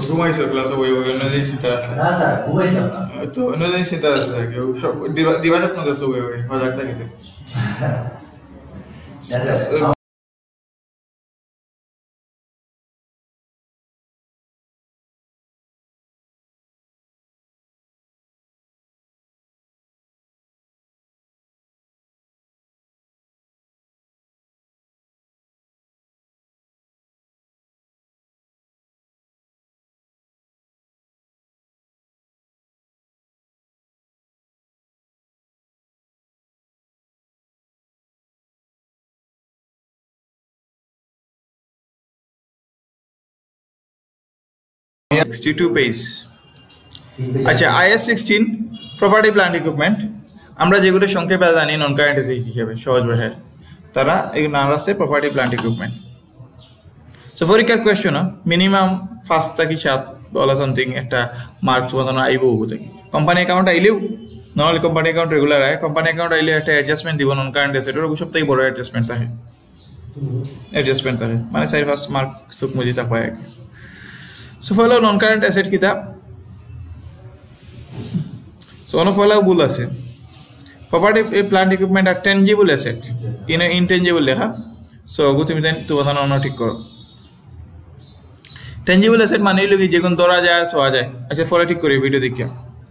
ঘুমাইছো ক্লাসে ওই অন্য দিন চিন্তা আছে না স্যার ঘুমাইছিলাম না তো অন্য দিন চিন্তা আছে কেউ সব দিবা স্বপ্ন আছে ওই হজাক থাকিতে Yeah, 62 page. আচ্ছা IS 16 প্রপার্টি প্ল্যান্ট ইকুইপমেন্ট আমরা যেগুলো সংক্ষেপে জানি নন কারেন্ট এসে হিসেবে সহজ ভাষায় তারা এই নাম আছে প্রপার্টি প্ল্যান্ট ইকুইপমেন্ট সো পরীক্ষার কোয়েশ্চন মিনিমাম 5 থেকে 7 বলা সামথিং একটা মার্কস বানানো আইবো হতে কোম্পানি অ্যাকাউন্ট আইলেও নরমালি কোম্পানি অ্যাকাউন্ট রেগুলার আয় কোম্পানি অ্যাকাউন্ট আইলে একটা অ্যাডজাস্টমেন্ট দিব নন কারেন্ট এসেটের ওই সব থেকে বড় অ্যাডজাস্টমেন্ট থাকে মানে 4-5 মার্ক সুক মুজি চাপায় So follow non-current asset kita. So ono follow bul ase. Property plant equipment are tangible asset. In intangible lekha. So go tumi then to badana ono thik koro. Tangible asset mane logi jegon dora jay so a jay. Acha fore thik kori video dekhya.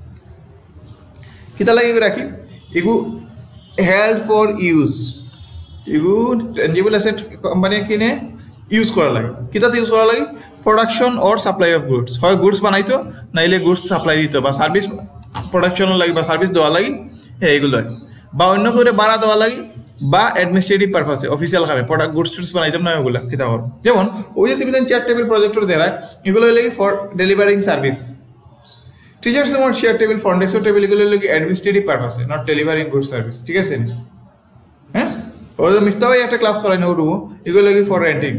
Kita lagi rakhi. Igu held for use. Igu tangible asset company kine use kora lagi. Kita use kora lagi. Production or supply of goods. Hoy goods banaito naile goods supply dito ba service production lagi ba service দেওয়া লাগি এইগুলো বা অন্য করে ভাড়া দেওয়া লাগি বা অ্যাডমিনিস্ট্রেটিভ পারপাসে অফিশিয়াল কামে প্রোডাক্ট গুডস টুডস বানাইতাম না ওগুলা কিতা হল যেমন ওই যে তুমি চেয়ার টেবিল প্রজেক্টর দেয় এগুলো লাগি for delivering service teachers mode chair table ফন্ডেক্সর টেবিল এগুলো লাগি অ্যাডমিনিস্ট্রেটিভ পারপাসে নট ডেলিভারিং গুডস সার্ভিস ঠিক আছে হ্যাঁ ওই মিফতাহ ভাই একটা ক্লাস করাই না ওরু এগুলো লাগি ফর রেন্টিং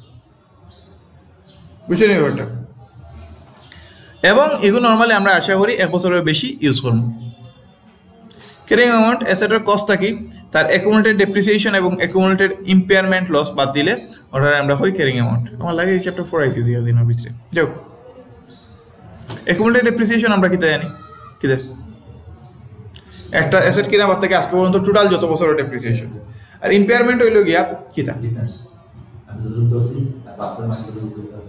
বুঝছেন ব্যাপারটা এবং এগুলো নরমালি আমরা আশা করি 1 বছরের বেশি ইউজ করব ক্যারিং অ্যামাউন্ট অ্যাসেটের কস্ট থাকি তার অ্যাকুমুলেটেড ডেপ্রিসিয়েশন এবং অ্যাকুমুলেটেড ইম্পেয়ারমেন্ট লস বাদ দিলে ওটা আমরা কই ক্যারিং অ্যামাউন্ট আমার লাগে এই চ্যাপ্টার 4 আইসি দিয়া দিনের ভিতরে যাও অ্যাকুমুলেটেড ডেপ্রিসিয়েশন আমরা কিতা জানি কিতা একটা অ্যাসেট কিনা বাদ থেকে আজকে পর্যন্ত টোটাল যত বছরের ডেপ্রিসিয়েশন আর ইম্পেয়ারমেন্ট হইলো গিয়া কিতা আমি তো দোসি বাস্তবে মানে তো আছে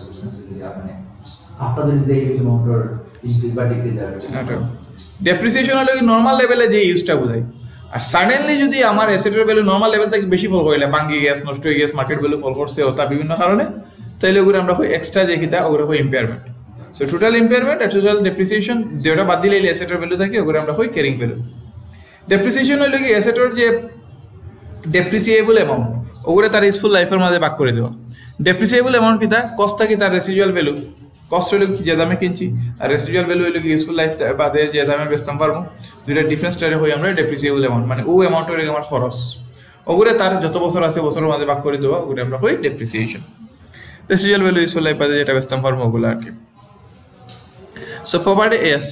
আপনাদের যে অ্যামাউন্টর ইনক্রিজ বা ডিক্রিজ হবে ডেপ্রিসিয়েশন হলো নরমাল লেভেলে যে ইউজটা বোঝায় আর সাডেনলি যদি আমার অ্যাসেটের ভ্যালু নরমাল লেভেল থেকে বেশি ফল করিলে ভাঙি গেছে নষ্ট হয়ে গেছে মার্কেট ভ্যালু ফল করছে তা বিভিন্ন কারণে তাইলে ওগুলো আমরা কই এক্সট্রা যে কিতা ওগুলো কই ইম্পেয়ারমেন্ট সো টোটাল ইম্পেয়ারমেন্ট আর টোটাল ডেপ্রিসিয়েশন যেটা বাদ দিলে অ্যাসেটের ভ্যালু থাকে ওগুলো আমরা কই ক্যারিং ভ্যালু ডেপ্রিসিয়েশন হলো কি অ্যাসেটের যে ডেপ্রিসিয়েবল অ্যামাউন্ট ওগুলো তার ইউজফুল লাইফের মধ্যে ভাগ করে দেওয়া ডেপ্রিসিয়েবল অ্যামাউন্ট কিতা কস্ট থাকে তার রেসিডুয়াল ভ্যালু কস্ট হলো যে দামে কিনছি আর রেসিডুয়াল ভ্যালু হলো কি ইউজফুল লাইফ বাদে যে দামে বেচতাম পারবো দুইটা ডিফারেন্স টাইপের হই আমরা ডেপ্রিসিয়েবল অ্যামাউন্ট মানে ও অ্যামাউন্ট হলো আমার খরচ ওগুলো তার যত বছর আছে বছরের মধ্যে ভাগ করে দেওয়া ওগুলো আমরা কই depreciation residual value useful life বাদে যেটা বেচতাম পারবো ওগুলো আর কি so property as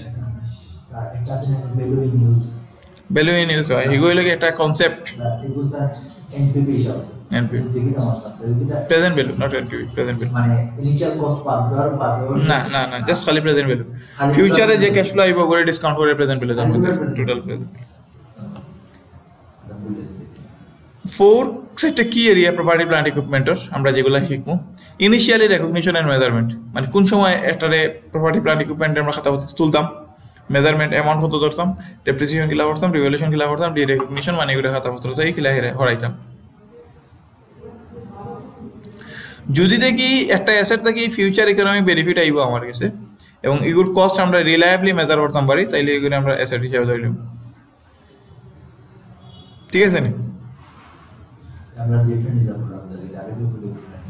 value in use হয় এগুলো কি একটা concept NPV NPV. Present value, not NPV. Present value. মানে ইনিশিয়াল কস্ট বাদ না জাস্ট খালি প্রেজেন্ট ভ্যালু ফিউচারে যে ক্যাশ ফ্লো আইবো করে ডিসকাউন্ট করে প্রেজেন্ট ভ্যালু জানবো টোটাল প্রেজেন্ট ফোর সেটা কি এরিয়া প্রপার্টি প্ল্যান্ট ইকুইপমেন্টর আমরা যেগুলো শিখবো ইনিশিয়ালি রেকগনিশন এন্ড মেজারমেন্ট মানে কোন সময় একটারে প্রপার্টি প্ল্যান্ট ইকুইপমেন্ট আমরা খাতা তুলতাম মেজারমেন্ট অ্যামাউন্ট কত ধরতাম ডেপ্রিসিয়েশন কিলা করতাম রিভ্যালুয়েশন কিলা করতাম ডি রেকগনিশন মানে এগুলো খাতাপত্র চাই কিলা হরাইতাম যদি দেখি একটা অ্যাসেট থেকে ফিউচার ইকোনমিক বেনিফিট আইবো আমার কাছে এবং এগুলোর কস্ট আমরা রিলায়েবলি মেজার করতাম পারি তাইলে এগুলো আমরা অ্যাসেট হিসেবে ধরে নিব ঠিক আছে নি আমরা ডিফারেন্ট যাব আমাদের আগে তো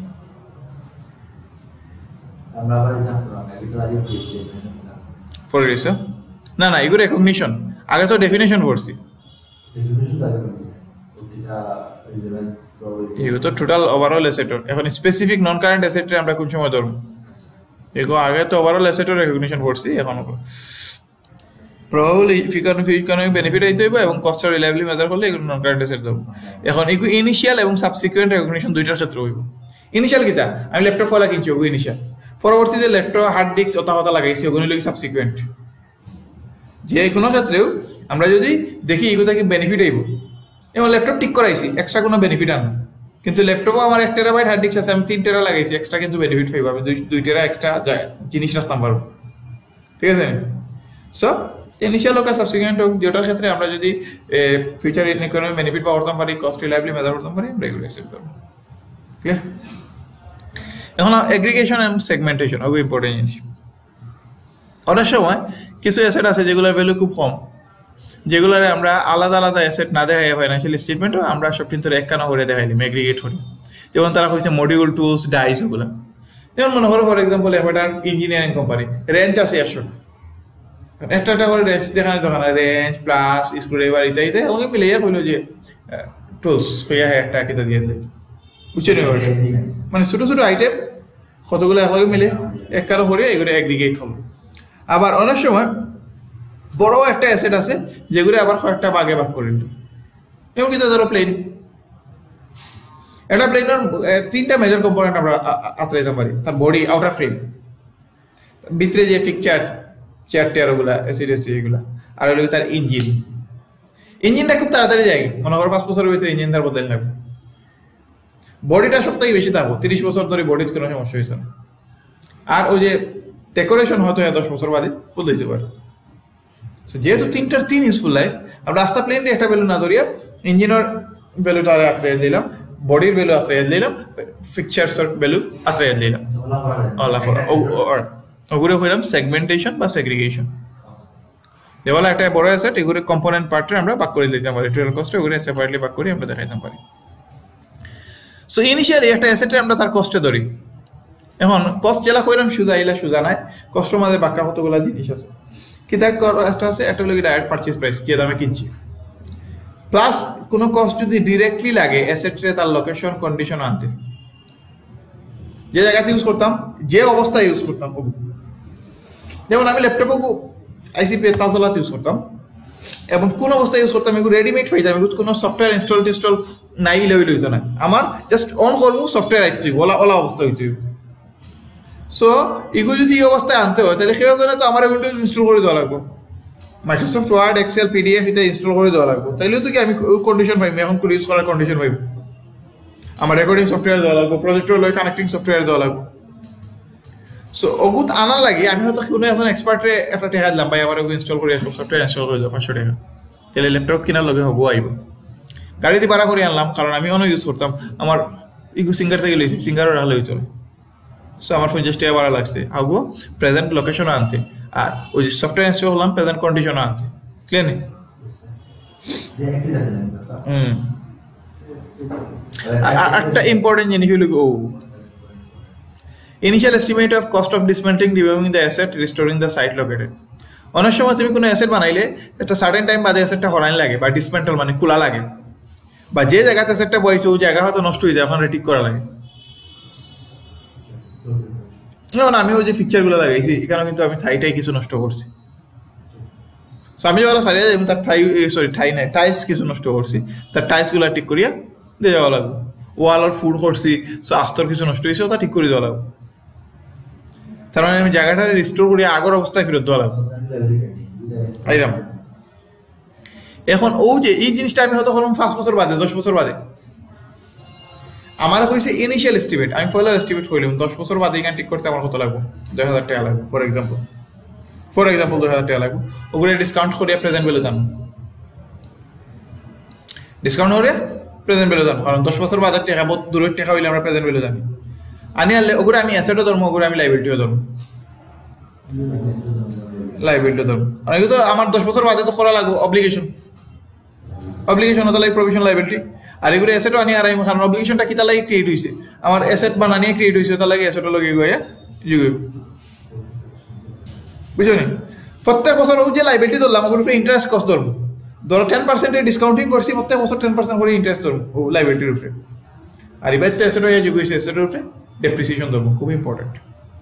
আমরা আবার এটা আগে তো আগে ফর রিস না এগুলো রেকগনিশন আগে তো ডেফিনিশন করছি ডেফিনিশন আগে করছি ওকিটা রিলেভেন্স এগুলো তো টোটাল ওভারঅল অ্যাসেটর এখন স্পেসিফিক নন কারেন্ট অ্যাসেটে আমরা কোন সময় ধরব এগুলো আগে তো ওভারঅল অ্যাসেটর রেকগনিশন করছি এখন প্রবাবলি ইকোনমিক বেনিফিট আইতে হইব এবং কস্ট রিলায়েবলি মেজার করলে এগুলো নন কারেন্ট অ্যাসেট যাব এখন এগুলো ইনিশিয়াল এবং সাবসিকুয়েন্ট রেকগনিশন দুইটার ক্ষেত্রে হইব ইনিশিয়াল কিটা আমি ল্যাপটপ ফলা কিনছি ওগুলো ইনিশিয়াল পরবর্তীতে ল্যাপটপ হার্ড ডিস্ক ওটা কথা লাগাইছি ওগুলো লোক সাবসিকুয়েন্ট যে কোনো ক্ষেত্রেও আমরা যদি দেখি এগুলো থেকে বেনিফিট আইব এবং ল্যাপটপ ঠিক করাইছি এক্সট্রা কোনো বেনিফিট আন কিন্তু ল্যাপটপও আমার 1 টেরাবাইট হার্ড ডিস্ক আছে আমি 3 টেরা লাগাইছি এক্সট্রা কিন্তু বেনিফিট পাইব আমি 2 টেরা এক্সট্রা জিনিস রাখতাম পারবো ঠিক আছে সো ইনিশিয়াল হোক আর সাবসিকুয়েন্ট হোক যেটার ক্ষেত্রে আমরা যদি ফিউচার ইকোনমি বেনিফিট বা করতাম পারি কস্ট রিলায়েবলি মেজার করতাম পারি আমরা এগুলো অ্যাকসেপ্ট করব ক্লিয়ার এখন এগ্রিগেশন এন্ড সেগমেন্টেশন খুব ইম্পর্টেন্ট জিনিস অনেক সময় কিছু অ্যাসেট আছে যেগুলোর ভ্যালু খুব কম যেগুলোরে আমরা আলাদা আলাদা অ্যাসেট না দেখাই ফাইন্যান্সিয়াল স্টেটমেন্টও আমরা সব কিন্তু একখানা করে দেখাইলাম এগ্রিগেট করি যেমন তারা হয়েছে মডিউল টুলস ডাইস ওগুলো যেমন মনে করো ফর এক্সাম্পল একটা ইঞ্জিনিয়ারিং কোম্পানি রেঞ্জ আছে 100 একটা একটা করে রেঞ্জ দেখানো দোকানে রেঞ্জ প্লাস স্ক্রুড্রাইভার ইত্যাদি ওকে মিলিয়ে কইলো যে টুলস হইয়া একটা কিতা দিয়ে দেয় বুঝছেন মানে ছোট ছোট আইটেম কতগুলো একলগে মিলে এক কারো করে এগুলো এগ্রিগেট হলো আবার অনেক সময় বড় একটা অ্যাসেট আছে যেগুলো আবার কয়েকটা ভাগে ভাগ করে নিল যেমন কিন্তু ধরো প্লেন একটা প্লেনের 3টা মেজর কম্পোনেন্ট আমরা আতরাইতে পারি তার বডি আউটার ফ্রেম ভিতরে যে ফিকচার চেয়ার টেয়ার ওগুলা অ্যাসিড এগুলা আর হলো তার ইঞ্জিনটা খুব তাড়াতাড়ি যায় মনে করো 5 বছরের ভিতরে ইঞ্জিনটার বদল লাগবে বডিটা সবথেকে বেশি থাকবো 30 বছর ধরে বডিতে কোনো সমস্যা হয়েছে না আর ওই যে ডেকোরেশন হয়তো 10 বছর বাদে বদলাইতে পারে যেহেতু 3টার 3 ইউজফুল লাইফ আমরা রাস্তা প্লেনে একটা ভ্যালু না ধরিয়া ইঞ্জিনের ভ্যালুটা আত্রাইয়া দিলাম বডির ভ্যালু আত্রাইয়া দিলাম ফিকচারসের ভ্যালু আত্রাইয়া দিলাম ওগুলো হইলাম সেগমেন্টেশন বা সেগ্রিগেশন যেগুলো একটা বড় অ্যাসেট এগুলো কম্পোনেন্ট পার্টে আমরা ভাগ করে দিতে পারি টোটাল কস্ট ওগুলো সেপারেটলি ভাগ করে আমরা দেখাইতে পারি সো ইনিশিয়ালি একটা অ্যাসেটে আমরা তার কস্টে ধরি এখন কস্ট জেলা কইলাম সুজা নাই কষ্টের মাঝে বাক্কা কতগুলো জিনিস আছে কিতা একটা আছে একটা হলো ডাইরেক্ট পারচেজ প্রাইস কি দামে কিনছি প্লাস কোনো কস্ট যদি ডিরেক্টলি লাগে অ্যাসেটে তার লোকেশন কন্ডিশন আনতে যে জায়গাতে ইউজ করতাম যে অবস্থায় ইউজ করতাম যেমন আমি ল্যাপটপে আইসিপি তালতলাতে ইউজ করতাম এবং কোন অবস্থায় ইউজ করতাম এগুলো রেডিমেড পাইতাম এগুলো কোনো সফটওয়্যার ইনস্টল নাই হইতো না আমার জাস্ট অন করবো সফটওয়্যার আইতে ওলা অবস্থা হইতে সো এগুলো যদি এই অবস্থায় আনতে হয় তাহলে সেই জন্য তো আমার উইন্ডোজ ইনস্টল করে দেওয়া লাগবে মাইক্রোসফট ওয়ার্ড এক্সেল পিডিএফ এটা ইনস্টল করে দেওয়া লাগবে তাইলেও তো কি আমি কন্ডিশন পাইব এখন করে ইউজ করার কন্ডিশন পাইব আমার রেকর্ডিং সফটওয়্যার দেওয়া লাগবে প্রজেক্টর লয় কানেক্টিং সফটওয়্যার দেওয়া লাগবে সো ওগুত আনার লাগে আমি হয়তো কোনো একজন এক্সপার্টে একটা টাকা দিলাম ভাই আমার ওগুলো ইনস্টল করে আসবো সফটওয়্যার ইনস্টল করে দেবো 500 টাকা তাহলে ল্যাপটপ কেনার লগে হবো আইব গাড়িতে ভাড়া করে আনলাম কারণ আমি অনেক ইউজ করতাম আমার ইগু সিঙ্গার থেকে লইছি সিঙ্গারও রাখলে হইতো সো আমার 50 টাকা ভাড়া লাগছে আগো প্রেজেন্ট লোকেশন আনতে আর ওই যে সফটওয়্যার ইনস্টল করলাম প্রেজেন্ট কন্ডিশন আনতে ক্লিয়ার নেই একটা ইম্পর্টেন্ট জিনিস হলো initial estimate of cost of dismantling removing the asset restoring the site located অনেক সময় তুমি কোনো অ্যাসেট বানাইলে একটা সার্টেন টাইম বাদে অ্যাসেটটা হরাইন লাগে বা ডিসমেন্টল মানে খোলা লাগে বা যে জায়গাতে অ্যাসেটটা বইছে ওই জায়গা হয়তো নষ্ট হয়ে যায় এখন ঠিক করা লাগে যেমন আমি ওই যে পিকচারগুলো লাগাইছি এখানে কিন্তু আমি থাইটাই কিছু নষ্ট করছি আমি যারা সারিয়ে যাই তার ঠাই নাই টাইলস কিছু নষ্ট করছি তার টাইলসগুলো ঠিক করিয়া দিয়ে যাওয়া লাগবে ওয়াল ফুড করছি সো আস্তর কিছু নষ্ট হয়েছে ওটা ঠিক করে দেওয়া লাগবে তার মানে আমি জায়গাটা রিস্টোর করিয়া আগের অবস্থায় ফেরত দেওয়া লাগবে এইরকম এখন ও যে এই জিনিসটা আমি হয়তো করলাম 5 বছর বাদে 10 বছর বাদে আমার হয়েছে ইনিশিয়াল এস্টিমেট আমি পয়লা এস্টিমেট করলাম 10 বছর বাদে এখানে ঠিক করতে আমার কত লাগবে 2000 টাকা লাগবে ফর এক্সাম্পল 2000 টাকা লাগবে ওগুলো ডিসকাউন্ট করিয়া প্রেজেন্ট ভ্যালু দাম ডিসকাউন্ট করে প্রেজেন্ট ভ্যালু দাম কারণ 10 বছর বাদে টাকা বহুত দূরের টাকা হইলে আমরা প্রেজেন্ট ভ্যালু জানি আনি আনলে ওগুলো আমি অ্যাসেটও ধরবো ওগুলো আমি লাইবিলিটিও ধরবো আর এগুলো তো আমার 10 বছর বাদে তো করা লাগবে অব্লিগেশন হতো লাগে প্রভিশন লাইবিলিটি আর এগুলো অ্যাসেটও আনি আর কারণ অব্লিগেশনটা কি তার লাগে ক্রিয়েট হয়েছে আমার অ্যাসেট বানানিয়ে ক্রিয়েট হয়েছে তার লাগে অ্যাসেটও লগে গিয়ে বুঝছো নি প্রত্যেক বছর ও যে লাইবিলিটি ধরলাম ওগুলো ইন্টারেস্ট কস্ট ধরবো ধরো 10% ডিসকাউন্টিং করছি প্রত্যেক বছর 10% করে ইন্টারেস্ট ধরবো লাইবিলিটির উপরে আর এবার তো অ্যাসেট হয়ে যুগ হয়েছে অ্যাসেটের উপরে ডেপ্রিসিয়েশন ধরবো খুব ইম্পর্টেন্ট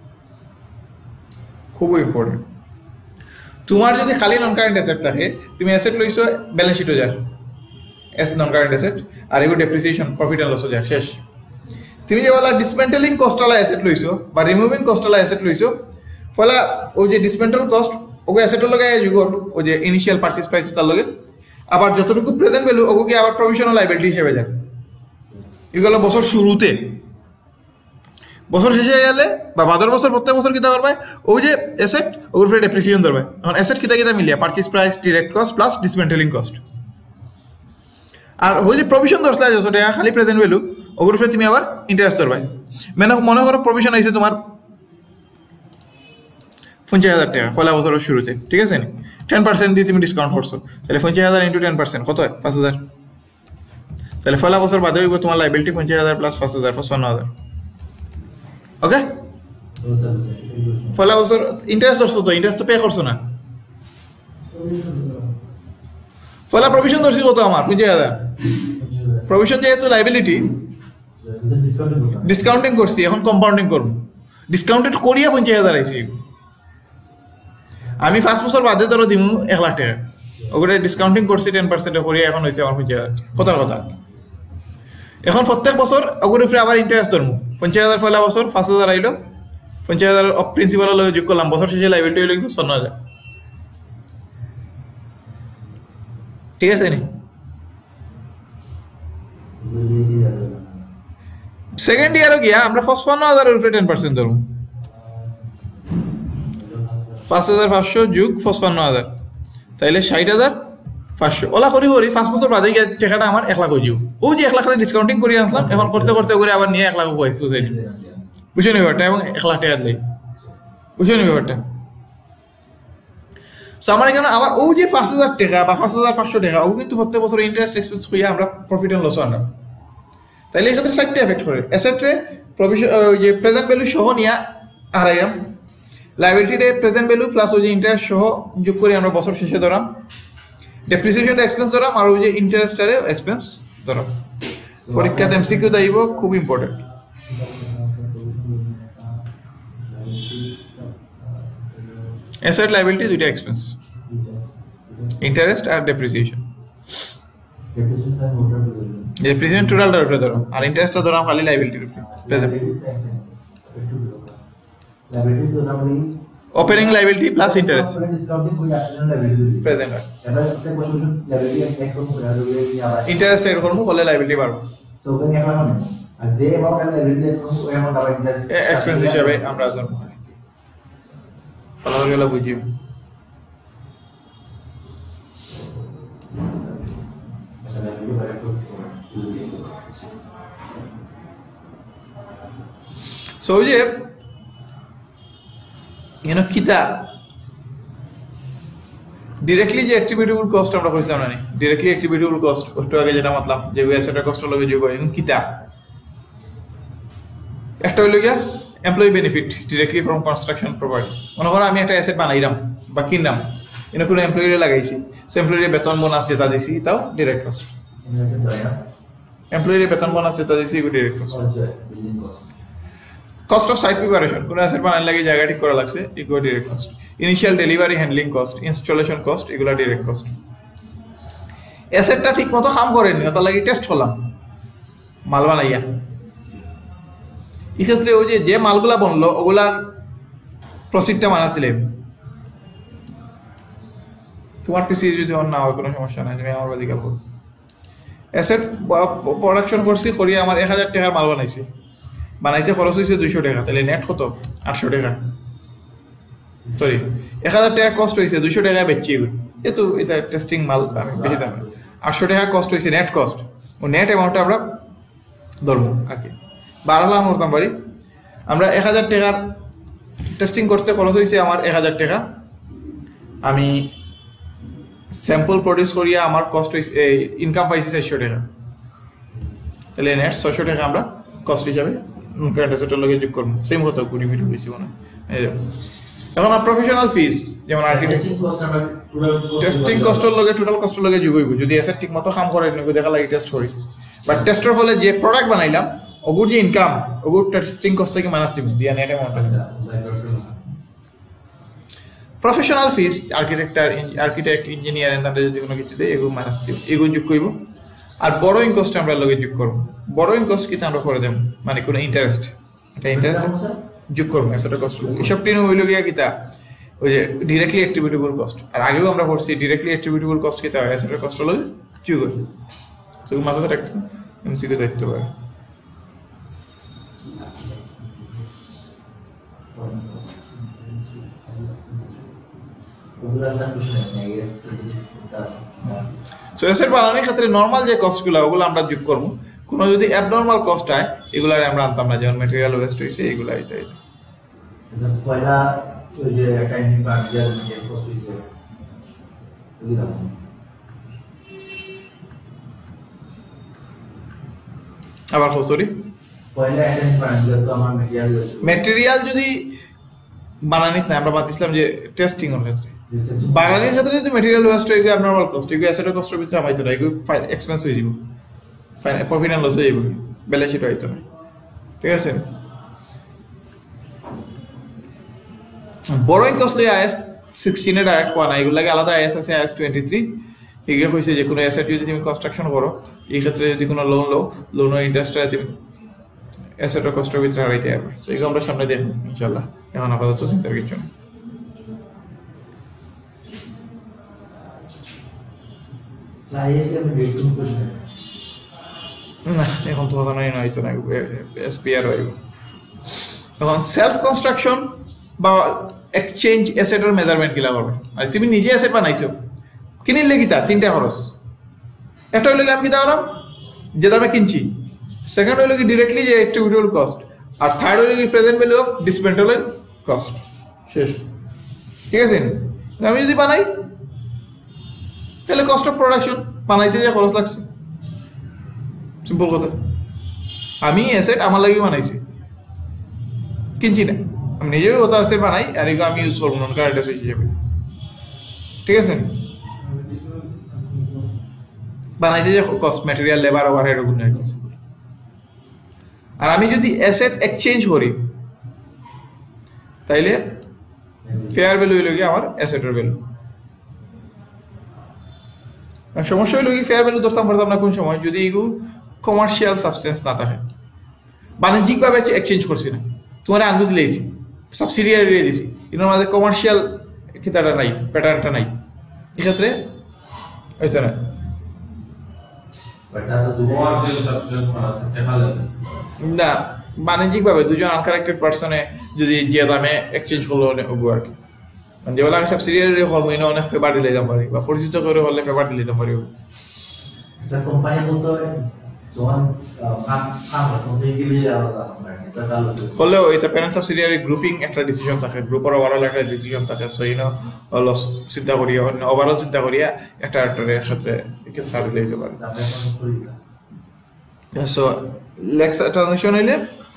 তোমার যদি খালি নন কারেন্ট অ্যাসেট থাকে তুমি অ্যাসেট লইছো ব্যালেন্স শিটও যার নন কারেন্ট অ্যাসেট আর এগুলো ডেপ্রিসিয়েশন প্রফিট অ্যান্ড লসও যায় শেষ তুমি যে বলা ডিসমেন্টেলিং কস্টওয়ালা অ্যাসেট লইছো বা রিমুভিং কস্টওয়ালা অ্যাসেট লইছো ফলে ওই যে ডিসমেন্টাল কস্ট ওকে অ্যাসেটের লগে যুগর ওই যে ইনিশিয়াল পারচেজ প্রাইস তার লগে আবার যতটুকু প্রেজেন্ট ভ্যালু ওকে আবার প্রভিশনাল লাইবিলিটি হিসেবে যায় এগুলো বছর শুরুতে বছর শেষে গেলে বা বাদর বছর প্রত্যেক বছর কিতা করবে ওই যে অ্যাসেট ওগুলোর ফের ডেপ্রিসিয়েশন ধরবে এখন অ্যাসেট কিতা কিতা মিলিয়া purchase price direct cost plus dismantling cost আর ওই যে প্রভিশন ধরছে যত টাকা খালি প্রেজেন্ট ভ্যালু ওগুলোর ফের তুমি আবার ইন্টারেস্ট ধরবে মানে মনে করো প্রভিশন আইছে তোমার 50,000 টাকা পয়লা বছরের শুরুতে ঠিক আছে 10% দিয়ে তুমি ডিসকাউন্ট করছো তাহলে 50,000 ইন্টু 10% কত হয় 5,000 তাহলে পয়লা বছর বাদে হইব তোমার লাইবিলিটি 50,000 প্লাস 5,000 55,000 ওকে পয়লা বছর ইন্টারেস্ট ধরছো তো ইন্টারেস্ট তো পে করছো না পয়লা প্রভিশন ধরছি কত আমার 50,000 প্রভিশন যেহেতু লাইবিলিটি ডিসকাউন্টিং করছি এখন কম্পাউন্ডিং করব ডিসকাউন্টেড করিয়া 50,000 আইছি আমি 5 বছর বাদে ধরো দিমু 1 লাখ টাকা ওগুলো ডিসকাউন্টিং করছি 10% করিয়া এখন হয়েছে আমার 50,000 কথার কথা এখন প্রত্যেক বছর ওগুলো ফিরে আবার ইন্টারেস্ট ধরবো 50,000 পয়লা বছর 5,000 আইলো 50,000 অফ প্রিন্সিপাল লগে যোগ করলাম বছর শেষে লাইবিলিটি হইলো 56,000 ঠিক আছে নি সেকেন্ড ইয়ারও গিয়া আমরা 55,000 এর উপরে 10% ধরবো 5,500 যোগ 55,000 তাইলে 60,500 ওলা করি 5 বছর বাদে গিয়ে টাকাটা আমার 1 লাখ হয়ে যাবে ও যে 1 লাখ টাকা ডিসকাউন্টিং করে আসলাম এখন করতে করতে করে আবার নিয়ে 1 লাখ হয়েছে বুঝে নি ব্যাপারটা এবং 1 লাখ টাকা দিলে বুঝে নি ব্যাপারটা সো আমার এখানে আবার ও যে 5,000 টাকা বা 5,500 টাকা ও কিন্তু প্রত্যেক বছর ইন্টারেস্ট এক্সপেন্স হইয়া আমরা প্রফিট এন্ড লস আনলাম তাইলে এই ক্ষেত্রে সাইডটা এফেক্ট করে অ্যাসেটে প্রভিশন যে প্রেজেন্ট ভ্যালু সহ নিয়া হারাইলাম লাইবিলিটিতে প্রেজেন্ট ভ্যালু প্লাস ওই যে ইন্টারেস্ট সহ যোগ করে আমরা বছর শেষে ধরাম ডেপ্রিসিয়েশনটা এক্সপেন্স ধরাম আর ওই যে ইন্টারেস্টটারে এক্সপেন্স ধরাম পরীক্ষাতে এমসিকিউ দাইব খুব ইম্পর্টেন্ট অ্যাসেট লাইবিলিটি দুইটা এক্সপেন্স ইন্টারেস্ট আর ডেপ্রিসিয়েশন ডেপ্রিসিয়েশন টোটালটা উপরে ধরো আর ইন্টারেস্টটা ধরাম খালি লাইবিলিটির উপরে present opening liability plus interest present interest এর করব বলে লাইবিলিটি বাড়বে তো ওখানে এখন আর যে অ্যামাউন্ট লাইবিলিটি ওই অ্যামাউন্ট আবার ইন্টারেস্ট এক্সপেন্স হিসাবে আমরা ধরব ভালো করে বুঝিও সো যে কিতা ডিরেক্টলি যে অ্যাট্রিবিউটেবল কস্ট আমরা কইছিলাম না ডিরেক্টলি অ্যাট্রিবিউটেবল কস্ট ওটা আগে যেটা মতলব যে অ্যাসেটের কষ্ট লগে যোগ হয় এখন কিতা একটা হইল গিয়া employee benefit directly from construction property মনে করো আমি একটা অ্যাসেট বানাইলাম বা কিনলাম এনে কোনো এমপ্লয়িরে লাগাইছি সো এমপ্লয়িরে বেতন বোনাস যেটা দিছি তাও ডিরেক্ট কস্ট এমপ্লয়িরে বেতন বোনাস যেটা দিছি এগুলো direct cost cost of site preparation কোনো অ্যাসেট বানাইলে লাগে জায়গা ঠিক করা লাগছে এগুলো direct cost initial delivery handling cost installation cost এগুলো ডিরেক্ট কস্ট অ্যাসেটটা ঠিক মতো কাম করেনি তার লাগে টেস্ট করলাম মাল বানাইয়া এক্ষেত্রে ওই যে মালগুলা বনলো ওগুলার প্রসিডটা মানাছিলেন তোমার পিসি যদি অন না হয় কোনো সমস্যা নাই তুমি আমার বাদিকে বল অ্যাসেট প্রোডাকশন করছি করিয়া আমার 1,000 টাকার মাল বানাইছি বানাইতে খরচ হয়েছে 200 টাকা তাহলে নেট কত 800 টাকা সরি 1,000 টাকা কস্ট হয়েছে 200 টাকা বেচছি এতো এটা টেস্টিং মাল আমি বেশি দাম 800 টাকা কস্ট হয়েছে নেট কস্ট ও নেট অ্যামাউন্টটা আমরা ধরবো আর কি 12 লাখ করতাম পারি আমরা 1,000 টাকার টেস্টিং করতে খরচ হয়েছে আমার 1,000 টাকা আমি স্যাম্পল প্রডিউস করিয়া আমার কস্ট হয়েছে ইনকাম পাইছি 400 টাকা তাহলে নেট 600 টাকা আমরা কস্ট হিসাবে কারেন্ট অ্যাসেটের লগে যোগ করব সেম হতো কুড়ি মিটার বেশি মনে এখন আর প্রফেশনাল ফিস যেমন আর্কিটেক্ট টেস্টিং কস্টের লগে টোটাল কস্টের লগে যোগ হইব যদি অ্যাসেট ঠিক মতো কাম করে নিগো দেখা লাগে টেস্ট করি বাট টেস্টের ফলে যে প্রোডাক্ট বানাইলাম ওগুর যে ইনকাম ওগুর টেস্টিং কস্ট থেকে মাইনাস দিব দিয়া net amount professional fees architect engineer and যদি কোনো কিছু দেয় এগুলো মাইনাস দিব এগুলো যোগ করব আর বড় ইনকস্ট আমরা লগে যোগ করব বড়োইং কস্ট কিতা আমরা করে দেব মানে কোনো ইন্টারেস্ট এটা ইন্টারেস্ট যোগ করব এসেটের কস্ট এসব টিন হইল গিয়া কিতা ওই যে ডিরেক্টলি অ্যাট্রিবিউটেবল কস্ট আর আগেও আমরা পড়ছি ডিরেক্টলি অ্যাট্রিবিউটেবল কস্ট কিতা হয় এসেটের কস্ট হলো যোগ হয় তো মাথায় রাখতে এমসিকিউ দেখতে পারে সো এসেট বানানোর ক্ষেত্রে নরমাল যে কস্টগুলো ওগুলো আমরা যোগ করব কোনো যদি অ্যাবনরমাল কস্ট হয় এগুলো আমরা আনতাম না যেমন ম্যাটেরিয়াল ওয়েস্ট হইছে এগুলো এটা পয়লা ওই যে একটা ইন্ডিভিজুয়াল মেটেরিয়াল কস্ট হইছে এগুলো আবার সরি পয়লা একটা ইন্ডিভিজুয়াল তো আমার ম্যাটেরিয়াল যদি বানানিত না আমরা বাতিছিলাম যে টেস্টিং এর ক্ষেত্রে বানানির ক্ষেত্রে যদি ম্যাটেরিয়াল ওয়েস্ট হয়ে গিয়ে অ্যাবনরমাল কস্ট এগুলো অ্যাসেটের কস্টের ভিতরে আমাইতো না এগুলো এক্সপেন্স হয়ে যাব প্রফিট এন্ড লস হয়ে যাব ব্যালেন্স শিট হইতো না ঠিক আছে বড়োইং কস্ট লই আইএস 16 এর ডাইরেক্ট কোয়া না এগুলো লাগে আলাদা আইএস আছে আইএস 23 এগুলো কইছে যে কোনো অ্যাসেট যদি তুমি কনস্ট্রাকশন করো এই ক্ষেত্রে যদি কোনো লোন লো লোনের ইন্টারেস্টটা তুমি অ্যাসেটের কস্টের ভিতরে রাখতে পারবে সো এগুলো আমরা সামনে দেখব ইনশাআল্লাহ এখন আপাতত চিন্তার কিছু নেই না এখন তো কথা নাই হয়তো না এসপিআর হইব এখন সেলফ কনস্ট্রাকশন বা এক্সচেঞ্জ অ্যাসেটের মেজারমেন্ট কিলা করবে আর তুমি নিজে অ্যাসেট বানাইছো কিনিলে কিতা তিনটা খরচ একটা হইলো আমি কিতা করাম যে দামে কিনছি সেকেন্ড হইলো কি ডিরেক্টলি যে অ্যাট্রিবিউটেবল কস্ট আর থার্ড হইলো কি present value of dismantlable cost শেষ ঠিক আছে আমি যদি বানাই তাহলে কস্ট অফ প্রোডাকশন বানাইতে যে খরচ লাগছে সিম্পল কথা আমি অ্যাসেট আমার লাগি বানাইছি কিনছি না আমি নিজেও ওটা অ্যাসেট বানাই আর এগুলো আমি ইউজ করবো নন কারেন্ট অ্যাসেট হিসেবে ঠিক আছে বানাইতে যে কস্ট ম্যাটেরিয়াল লেবার ওভারহেড ওগুলো আর আমি যদি অ্যাসেট এক্সচেঞ্জ করি তাইলে ফেয়ার ভ্যালু হইল গিয়ে আমার অ্যাসেটের ভ্যালু সমস্যা হইল কি ফেয়ার ভ্যালু ধরতাম পারতাম না কোন সময় যদি এগুলো কমার্শিয়াল সাবস্টেন্স না থাকে বাণিজ্যিকভাবে এক্সচেঞ্জ করছি না তোমার আন্দো দিলেইছি সাবসিডিয়ারি দিছি এর মাঝে কমার্শিয়াল কিতাটা নাই প্যাটার্নটা নাই এক্ষেত্রে হইতো না না বাণিজ্যিকভাবে দুজন আনকানেক্টেড পার্সনে যদি যে দামে এক্সচেঞ্জ করলো হবো আর কি যেগুলো আমি সাবসিডিয়ারি হল মহিনা অনেক পেপার দিলে যেতে পারি বা পরিচিত করে হলে পেপার দিলে যেতে পারি কোম্পানি বলতে হলেও এটা প্যারেন্ট সাবসিডিয়ারি গ্রুপিং একটা ডিসিশন থাকে গ্রুপের ওভারঅল একটা ডিসিশন থাকে সো ইনো লস চিন্তা করিয়া ওভারঅল চিন্তা করিয়া একটা ক্ষেত্রে ছাড় দিলে যেতে পারে সো লেক্স ট্রানজাকশন হইলে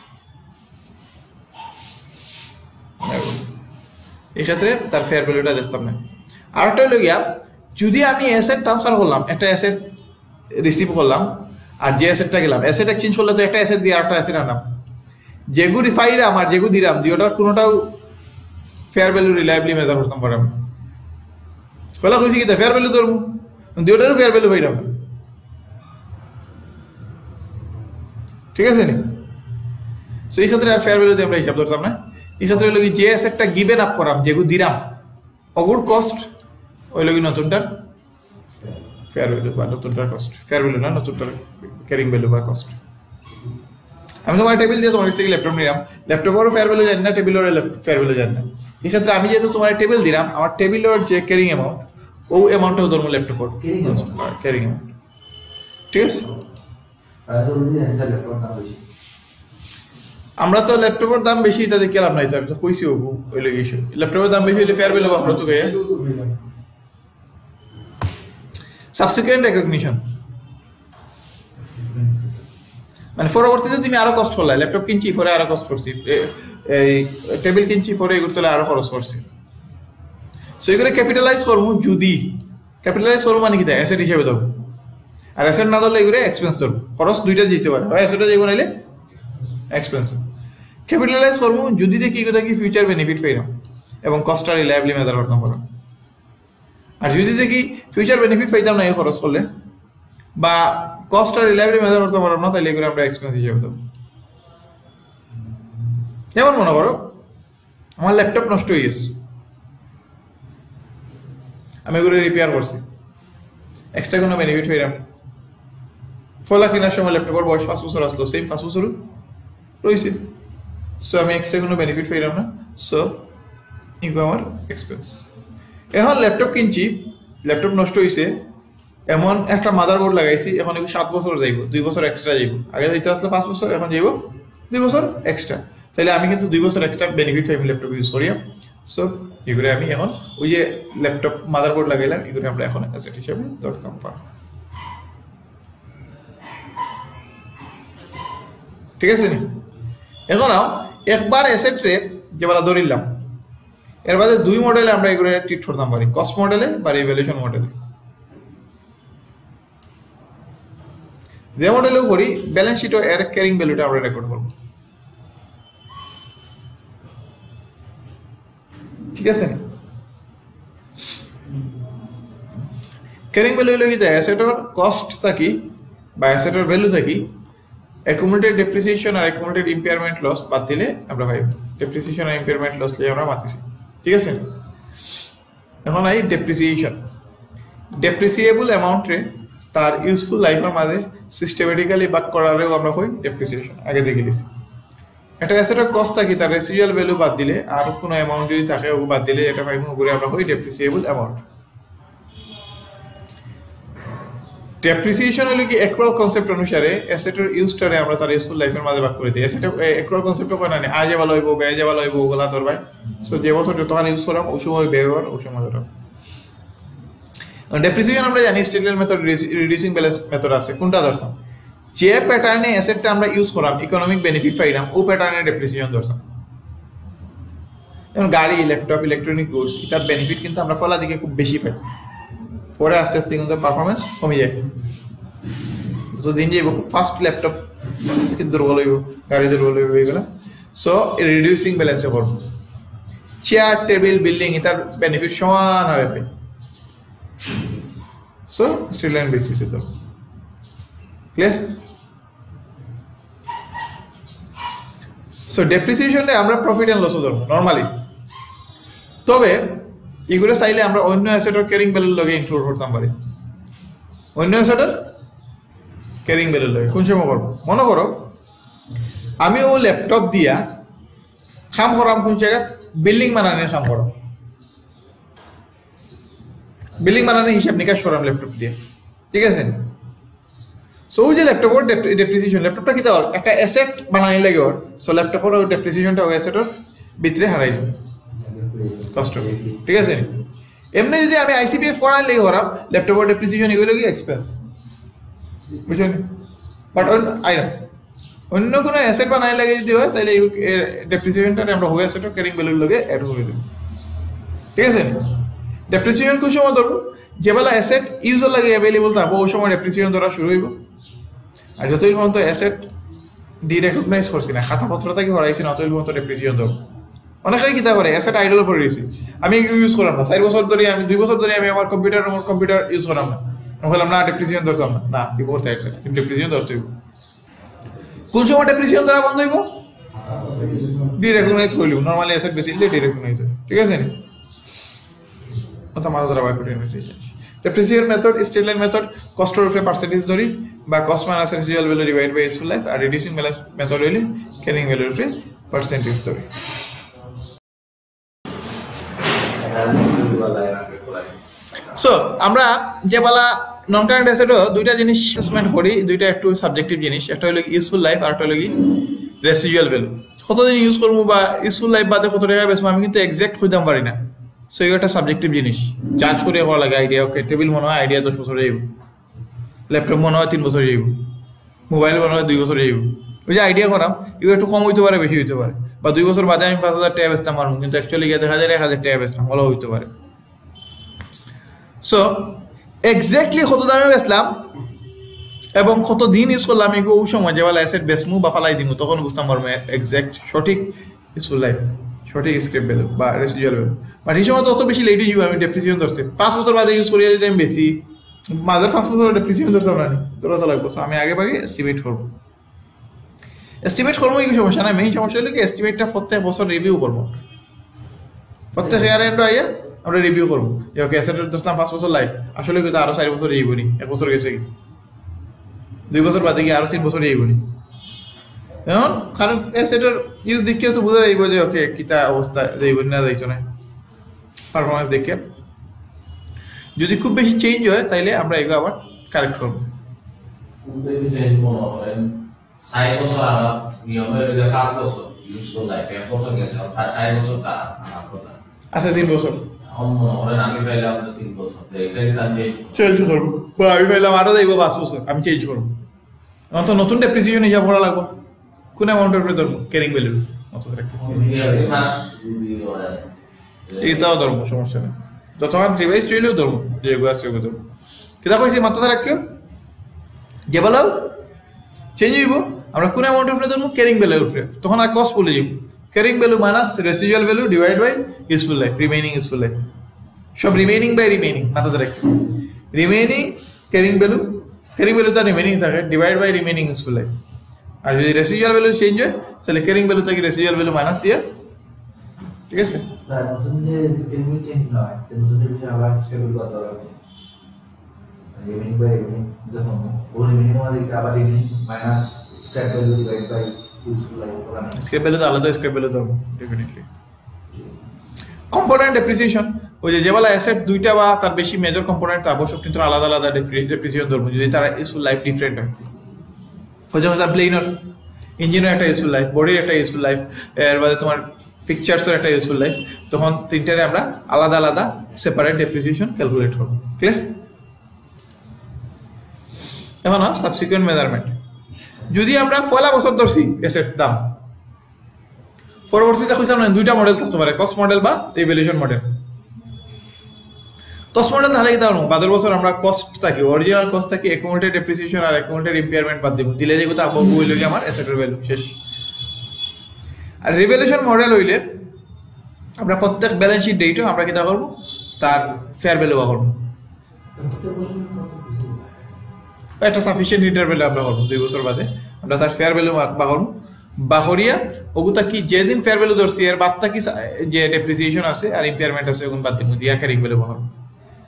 এই ক্ষেত্রে তার ফেয়ার ভ্যালুটা দেখতাম না আর একটা হইল গিয়া যদি আমি অ্যাসেট ট্রান্সফার করলাম একটা অ্যাসেট রিসিভ করলাম আর যে অ্যাসেটটা গেলাম অ্যাসেট এক্সচেঞ্জ করলে তো একটা অ্যাসেট দিয়ে আরেকটা অ্যাসেট আনাম যেগু রিফাইরাম আর যেগু দিরাম দুইটার কোনোটাও ফেয়ার ভ্যালু রিলায়েবলি মেজার করতাম পারাম কলা কইছি কি ফেয়ার ভ্যালু ধরবো দুইটারও ফেয়ার ভ্যালু পাইরাম ঠিক আছে নি সো এই ক্ষেত্রে আর ফেয়ার ভ্যালু দিয়ে আমরা হিসাব ধরতাম না এই ক্ষেত্রে হইল কি যে অ্যাসেটটা গিভেন আপ করাম যেগু দিরাম অগুর কস্ট হইল কি নতুনটার ফেয়ার ভ্যালু বা নতুনটার কস্ট ফেয়ার ভ্যালু না নতুনটার ক্যারিং ভ্যালু বা কস্ট আমি তোমার টেবিল দিয়ে তোমার থেকে ল্যাপটপ নিলাম ল্যাপটপেরও ফেয়ার ভ্যালু জানি না টেবিলেরও ফেয়ার ভ্যালু জানি না এক্ষেত্রে আমি যেহেতু তোমার টেবিল দিলাম আমার টেবিলের যে ক্যারিং অ্যামাউন্ট ও অ্যামাউন্টটাও ধরবো ল্যাপটপের ক্যারিং অ্যামাউন্ট ঠিক আছে আমরা তো ল্যাপটপের দাম বেশি এটা দেখে লাভ নাই তো আমি তো কইছি ওই লেগেছে ল্যাপটপের দাম বেশি হলে ফেয়ার ভ্যালু বা খরচ গিয়ে সাবসিকুয়েন্ট রেকগনিশন মানে পরবর্তীতে তুমি আরো কষ্ট করলে ল্যাপটপ কিনছি পরে আরো কষ্ট করছি এই টেবিল কিনছি পরে এগুলো চলে আরো খরচ করছি সো এগুলো ক্যাপিটালাইজ করবো যদি ক্যাপিটালাইজ করবো মানে কি অ্যাসেট হিসেবে ধরবো আর অ্যাসেট না ধরলে এগুলো এক্সপেন্স ধরবো খরচ দুইটা যেতে পারে হয় অ্যাসেটটা যাইব নাইলে এক্সপেন্স ক্যাপিটালাইজ করবো যদি দেখি এগুলো কি ফিউচার বেনিফিট পাইলাম এবং কস্টটা রিলায়েবলি মেজার করতাম পারো আর যদি দেখি ফিউচার বেনিফিট পাইতাম না এই খরচ করলে বা কস্ট আর রিলায়েবিলিটি মেজার করতে পারলাম না, তাহলে এগুলো আমরা এক্সপেন্স হিসেবে দেবো। যেমন মনে করো আমার ল্যাপটপ নষ্ট হয়ে গেছে, আমি এগুলো রিপেয়ার করছি, এক্সট্রা কোনো বেনিফিট পেলাম না। ফলা কেনার সময় ল্যাপটপের বয়স 5 বছর আসলো, সেম 5 বছর রয়েছে, সো আমি এক্সট্রা কোনো বেনিফিট পেলাম না, সো এগুলো আমার এক্সপেন্স। এখন ল্যাপটপ কিনছি, ল্যাপটপ নষ্ট হয়েছে, এমন একটা মাদারবোর্ড লাগাইছি, এখন এগুলো 7 বছর যাইব, 2 বছর এক্সট্রা যাইব, আগে যাইতে আসলে 5 বছর, এখন যাইব 2 বছর এক্সট্রা, তাহলে আমি কিন্তু 2 বছর এক্সট্রা বেনিফিট পাইব ল্যাপটপ ইউজ করি। সো এগুলো আমি এখন ওই যে ল্যাপটপ মাদারবোর্ড লাগাইলাম, এগুলো আমরা এখন অ্যাসেট হিসেবে ধরতাম পারবো। ঠিক আছে নি? এখন একবার অ্যাসেট রে যেবেলা ধরিলাম, এর বাদে 2 মডেলে আমরা এগুলো ট্রিট করতাম পারি, কস্ট মডেলে বা রিভ্যালুয়েশন মডেলে। যে মডেলেও করি, ব্যালেন্স শিট ও এর ক্যারিং ভ্যালুটা আমরা রেকর্ড করব। ঠিক আছে নি? ক্যারিং ভ্যালু হলো কি, অ্যাসেটের কস্ট থাকি বা অ্যাসেটের ভ্যালু থাকি অ্যাকুমুলেটেড ডেপ্রিসিয়েশন আর অ্যাকুমুলেটেড ইম্পেয়ারমেন্ট লস বাদ দিলে আমরা পাই ডেপ্রিসিয়েশন আর ইম্পেয়ারমেন্ট লস লিয়ে আমরা মাতিছি। ঠিক আছে? এখন এই ডেপ্রিসিয়েবল অ্যামাউন্টে তার ইউজফুল লাইফের মাঝে সিস্টেমেটিক্যালি ভাগ করারেও আমরা হই ডেপ্রিসিয়েশন, আগে দেখে দিয়েছি। একটা অ্যাসেটের কস্ট থাকি তার রেসিডুয়াল ভ্যালু বাদ দিলে আর কোনো অ্যামাউন্ট যদি থাকে ও বাদ দিলে এটা পাইব, ঘুরে আমরা হই ডেপ্রিসিয়েবল অ্যামাউন্ট। ডেপ্রিসিয়েশন হলো কি অ্যাকুয়াল কনসেপ্ট অনুসারে অ্যাসেটের ইউজটারে আমরা তার ইউজফুল লাইফের মাঝে ভাগ করে দিই। অ্যাসেটের অ্যাকুয়াল কনসেপ্ট কয় না আজ ভালো হইব, ব্যয় ভালো হইব, ওগুলা তোর ভাই। সো যে বছর যতখানি ইউজ করাম ওই সময় ব্যবহার ওই সময় ধরাম। ডেপ্রিসিয়েশন আমরা জানি statement method, reducing balance method আছে। কোনটা ধরতাম? যে প্যাটার্নে অ্যাসেটটা আমরা ইউজ করাম, ইকোনমিক বেনিফিট পাইলাম, ও প্যাটার্নে ডেপ্রিসিয়েশন ধরতাম। যেমন গাড়ি, ল্যাপটপ, ইলেকট্রনিক গুডস, এটার বেনিফিট কিন্তু আমরা ফলা দিকে খুব বেশি পাই, পরে আস্তে আস্তে কিন্তু পারফরমেন্স কমে যায়। দিন যাইব ফার্স্ট ল্যাপটপ দুর্বল হইব, গাড়ি দুর্বল হইব, এগুলো। সো রিডিউসিং ব্যালেন্সে করবো। চেয়ার, টেবিল, বিল্ডিং, এটার বেনিফিট সমান হারে পাই। সো স্ট্রেট লাইন বেসিসে তো ক্লিয়ার? সো ডেপ্রিসিয়েশনে আমরা প্রফিট এন্ড লসও ধরবো নর্মালি, তবে এগুলো চাইলে আমরা অন্য অ্যাসেটের ক্যারিং ভ্যালুর লগে ইনক্লুড করতাম পারি। অন্য অ্যাসেটের ক্যারিং ভ্যালুর লগে কোন সময় করবো? মনে করো আমি ও ল্যাপটপ দিয়া কাম করাম কোন জায়গায়, বিল্ডিং বানানোর কাম করাম, বিল্ডিং বানানোর হিসাব নিকাশ করাম ল্যাপটপ দিয়ে। ঠিক আছে? সো ওই যে ল্যাপটপের ডেপ্রিসিয়েশন, ল্যাপটপটা কি দেওয়ার একটা অ্যাসেট বানানি লাগে ওর, সো ল্যাপটপের ডেপ্রিসিয়েশনটা ওই অ্যাসেটের ভিতরে হারাই দেবে কষ্ট। ঠিক আছে? এমনি যদি আমি আইসিপিএফ করাই লেগে করাম, ল্যাপটপের ডেপ্রিসিয়েশন এগুলো কি এক্সপেন্স, বুঝছেন? বাট অন্য কোনো অ্যাসেট বানাই লাগে যদি হয়, তাহলে ডেপ্রিসিয়েশনটা আমরা ওই অ্যাসেটের ক্যারিং ভ্যালুর লগে অ্যাড করে দেব। ঠিক আছে? ডেপ্রিসিয়েশন কোন সময় ধরবো? যেবেলা অ্যাসেট ইউজর লাগে অ্যাভেলেবল থাকবো ওই সময় ডেপ্রিসিয়েশন ধরা শুরু হইব। আর যতই পর্যন্ত অ্যাসেট রিকগনাইজ করছি না, খাতাপত্র থেকে হরাইছি না, অতই পর্যন্ত ডেপ্রিসিয়েশন ধরবো। অনেকেই কিতা করে অ্যাসেট আইডল করে দিয়েছি, আমি ইউজ করলাম না, 4 বছর ধরে, আমি 2 বছর ধরে আমি আমার কম্পিউটার ইউজ করলাম না, আমি বললাম না ডেপ্রিসিয়েশন ধরতাম না, না করতে একসাথে কিন্তু ডেপ্রিসিয়েশন ধরতে হইব। কোন সময় ডেপ্রিসিয়েশন ধরা বন্ধ হইব? রিকগনাইজ করলিব, নর্মালি অ্যাসেট বেশি দিলে রিকগনাইজ হয়। ঠিক আছে? ওটা মাথা ধরা বাই করে depreciation method, straight line method কস্টের উপরে পার্সেন্টেজ ধরি বা cost minus residual value divide by useful life, আর রিডিউসিং ব্যালেন্স মেথড হইলে ক্যারিং ভ্যালুর উপরে পার্সেন্টেজ ধরি। সো আমরা যে বলা নন কারেন্ট অ্যাসেটও দুইটা জিনিস অ্যাসেসমেন্ট করি, দুইটা একটু সাবজেক্টিভ জিনিস, একটা হলো ইউজফুল লাইফ আর একটা হলো কি রেসিডুয়াল ভ্যালু। কতদিন ইউজ করবো বা ইউজফুল লাইফ বাদে কত টাকা বেচবো আমি কিন্তু এক্সাক্ট খুঁজতে পারি না। সো এই একটা সাবজেক্টিভ জিনিস, জাজ করে করা লাগে আইডিয়া। ওকে, টেবিল মনে হয় আইডিয়া 10 বছর যাইব, ল্যাপটপ মনে হয় 3 বছর যাইব, মোবাইল মনে হয় 2 বছর যাইব। ওই যে আইডিয়া করাম এগুলো একটু কম হইতে পারে, বেশি হইতে পারে, বা 2 বছর বাদে আমি 5,000 টাকা বেচতাম পারবো, কিন্তু অ্যাকচুয়ালি গিয়ে দেখা যায় 1,000 টাকা বেচতাম, ভালো হইতে পারে। সো এক্স্যাক্টলি কত দামে বেচলাম এবং কত দিন ইউজ করলাম এগুলো ওই সময় যেবেলা অ্যাসেট বেচমু বা ফালাই দিমু তখন বুঝতাম পারবো এক্স্যাক্ট সঠিক ইউজফুল লাইফ, সঠিক স্ক্র্যাপ ভ্যালু বা রেসিডুয়াল ভ্যালু। বাট এই সময় তো অত বেশি লেট হয়ে যাবো, আমি ডেপ্রিসিয়েশন ধরছি 5 বছর বাদে ইউজ করি যদি আমি বেশি, মাঝের 5 বছর ডেপ্রিসিয়েশন ধরতে লাগবে। সো আমি আগে ভাগে এস্টিমেট করব। এস্টিমেট করবো কি সমস্যা না, মেইন সমস্যা হলো কি এস্টিমেটটা প্রত্যেক বছর রিভিউ করবো। প্রত্যেক ইয়ার এন্ড আইয়া আমরা রিভিউ করবো যে ওকে অ্যাসেটের ধরতাম 5 বছর লাইফ, আসলে কিন্তু আরো 4 বছর যাইব নি, 1 বছর গেছে কি 2 বছর বাদে কি আরো 3 বছর যাইব নি। এখন কারণ অ্যাসেটের ইউজ দেখে তো বোঝা যাইব যে ওকে কিতা অবস্থা যাইব না যাইতো না, পারফরমেন্স দেখে। যদি খুব বেশি চেঞ্জ হয় তাইলে আমরা এগুলো আবার কারেক্ট করবো। খুব বেশি চেঞ্জ কোনো করেন 4 বছর আগে নিয়মের 5 বছর ইউজফুল লাইফ 1 বছর গেছে, অর্থাৎ 4 বছর তা আমার কথা আচ্ছা 3 বছর আমি পাইলাম 3 বছর, এটাই তার চেঞ্জ করবো, বা আমি পাইলাম আরো যাইব 5 বছর, আমি চেঞ্জ করবো। আমার তো নতুন ডেপ্রিসিয়েশন হিসাব করা লাগবে, কোন অ্যামাউন্টের উপরে ধরবো, ক্যারিং ভ্যালু এটাও ধরবো, সমস্যা নেই। যতক্ষণ রিভাইজ চলেও ধরবো, যেগুলো আছে ওগুলো ধরবো। কিতা কইছি মাত্রা রাখিও যে বলো চেঞ্জ হইব, আমরা কোন অ্যামাউন্টের উপরে ধরবো, ক্যারিং ভ্যালুর উপরে। তখন আর কস্ট বলে যাব, carrying value minus residual value divide by useful life, remaining useful life. সব রিমেইনিং বাই রিমেইনিং মাথাতে রাখি, রিমেইনিং ক্যারিং ভ্যালু তো রিমেইনিং থাকে divide by remaining useful life. আর যদি রেসিডুয়াল ভ্যালু চেঞ্জ হয় তাহলে ক্যারিং ভ্যালু থেকে রেসিডুয়াল ভ্যালু মাইনাস দিয়ে, ঠিক আছে? স্যার নতুন যে ক্যারিং চেঞ্জ না হয়, তো নতুন যে আবার স্টেবল করা দরকার। রিমেইনিং বাই রিমেইনিং যখন ও রিমেইনিং মানে আবার remaining minus scrap value divide by useful life করা। স্ক্র্যাপ ভ্যালু তো আলাদা, স্ক্র্যাপ ভ্যালু ধরবো ডেফিনেটলি। কম্পোনেন্ট ডেপ্রিসিয়েশন, ওই যে যেবেলা অ্যাসেট দুইটা বা তার বেশি মেজর কম্পোনেন্ট আবশ্যক, কিন্তু আলাদা আলাদা ডেপ্রিসিয়েশন ধরবো যদি তারা ইউজফুল লাইফ ডিফারেন্ট হয়। যেমন প্লেনার ইঞ্জিনের একটা ইউজফুল লাইফ, বডির একটা ইউজফুল লাইফ, এর বাদে তোমার পিকচার্সের একটা ইউজফুল লাইফ, তখন তিনটারে আমরা আলাদা আলাদা সেপারেট ডেপ্রিসিয়েশন ক্যালকুলেট করবো। ক্লিয়ার? এখন সাবসিকুয়েন্ট মেজারমেন্ট, যদি আমরা পয়লা বছর ধরছি অ্যাসেট দাম, পরবর্তীতে কইছিলাম না দুইটা মডেল থাকতে পারে, কস্ট মডেল বা রিভ্যালুয়েশন মডেল। কস্ট মডেল তাহলে কি তাহলে বাদের বছর আমরা কস্ট থাকি, অরিজিনাল কস্ট থাকি, অ্যাকুমুলেটেড ডেপ্রিসিয়েশন আর অ্যাকুমুলেটেড ইম্পেয়ারমেন্ট বাদ দিব, দিলে যেগুলো আপু হইল কি আমার অ্যাসেটের ভ্যালু শেষ। আর রিভ্যালুয়েশন মডেল হইলে আমরা প্রত্যেক ব্যালেন্স শিট ডেটও আমরা কি তা করবো, তার ফেয়ার ভ্যালু বা করবো, একটা সাফিসিয়েন্ট ইন্টারভ্যালু আমরা করবো 2 বছর বাদে আমরা তার ফেয়ার ভ্যালু বা করবো। বাহরিয়া ওগুতা কি যেদিন ফেয়ার ভ্যালু ধরছি এর বাদটা কি যে ডেপ্রিসিয়েশন আছে আর ইম্পেয়ারমেন্ট আছে ওগুন বাদ দিব, দিয়া ক্যারিং ভ্যালু বা করবো।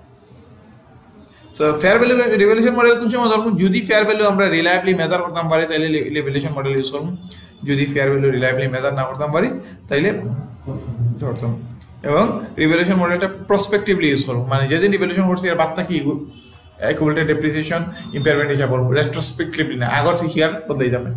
So fair value revaluation model কোন সময় ধরবো, যদি ফেয়ার ভ্যালু আমরা রিলায়েবলি মেজার করতাম পারি তাহলে রিভ্যালুয়েশন মডেল ইউজ করবো, যদি ফেয়ার ভ্যালু রিলায়েবলি মেজার না করতাম পারি তাইলে ধরতাম। এবং রিভ্যালুয়েশন মডেলটা প্রসপেক্টিভলি ইউজ করবো, মানে যেদিন রিভ্যালুয়েশন করছি এর বাদটা কি অ্যাকুমুলেটেড ডেপ্রিসিয়েশন ইম্পেয়ারমেন্ট হিসাব করবো, রেট্রোস্পেক্টিভলি না, আগর ফিগার বদলাই যাবে।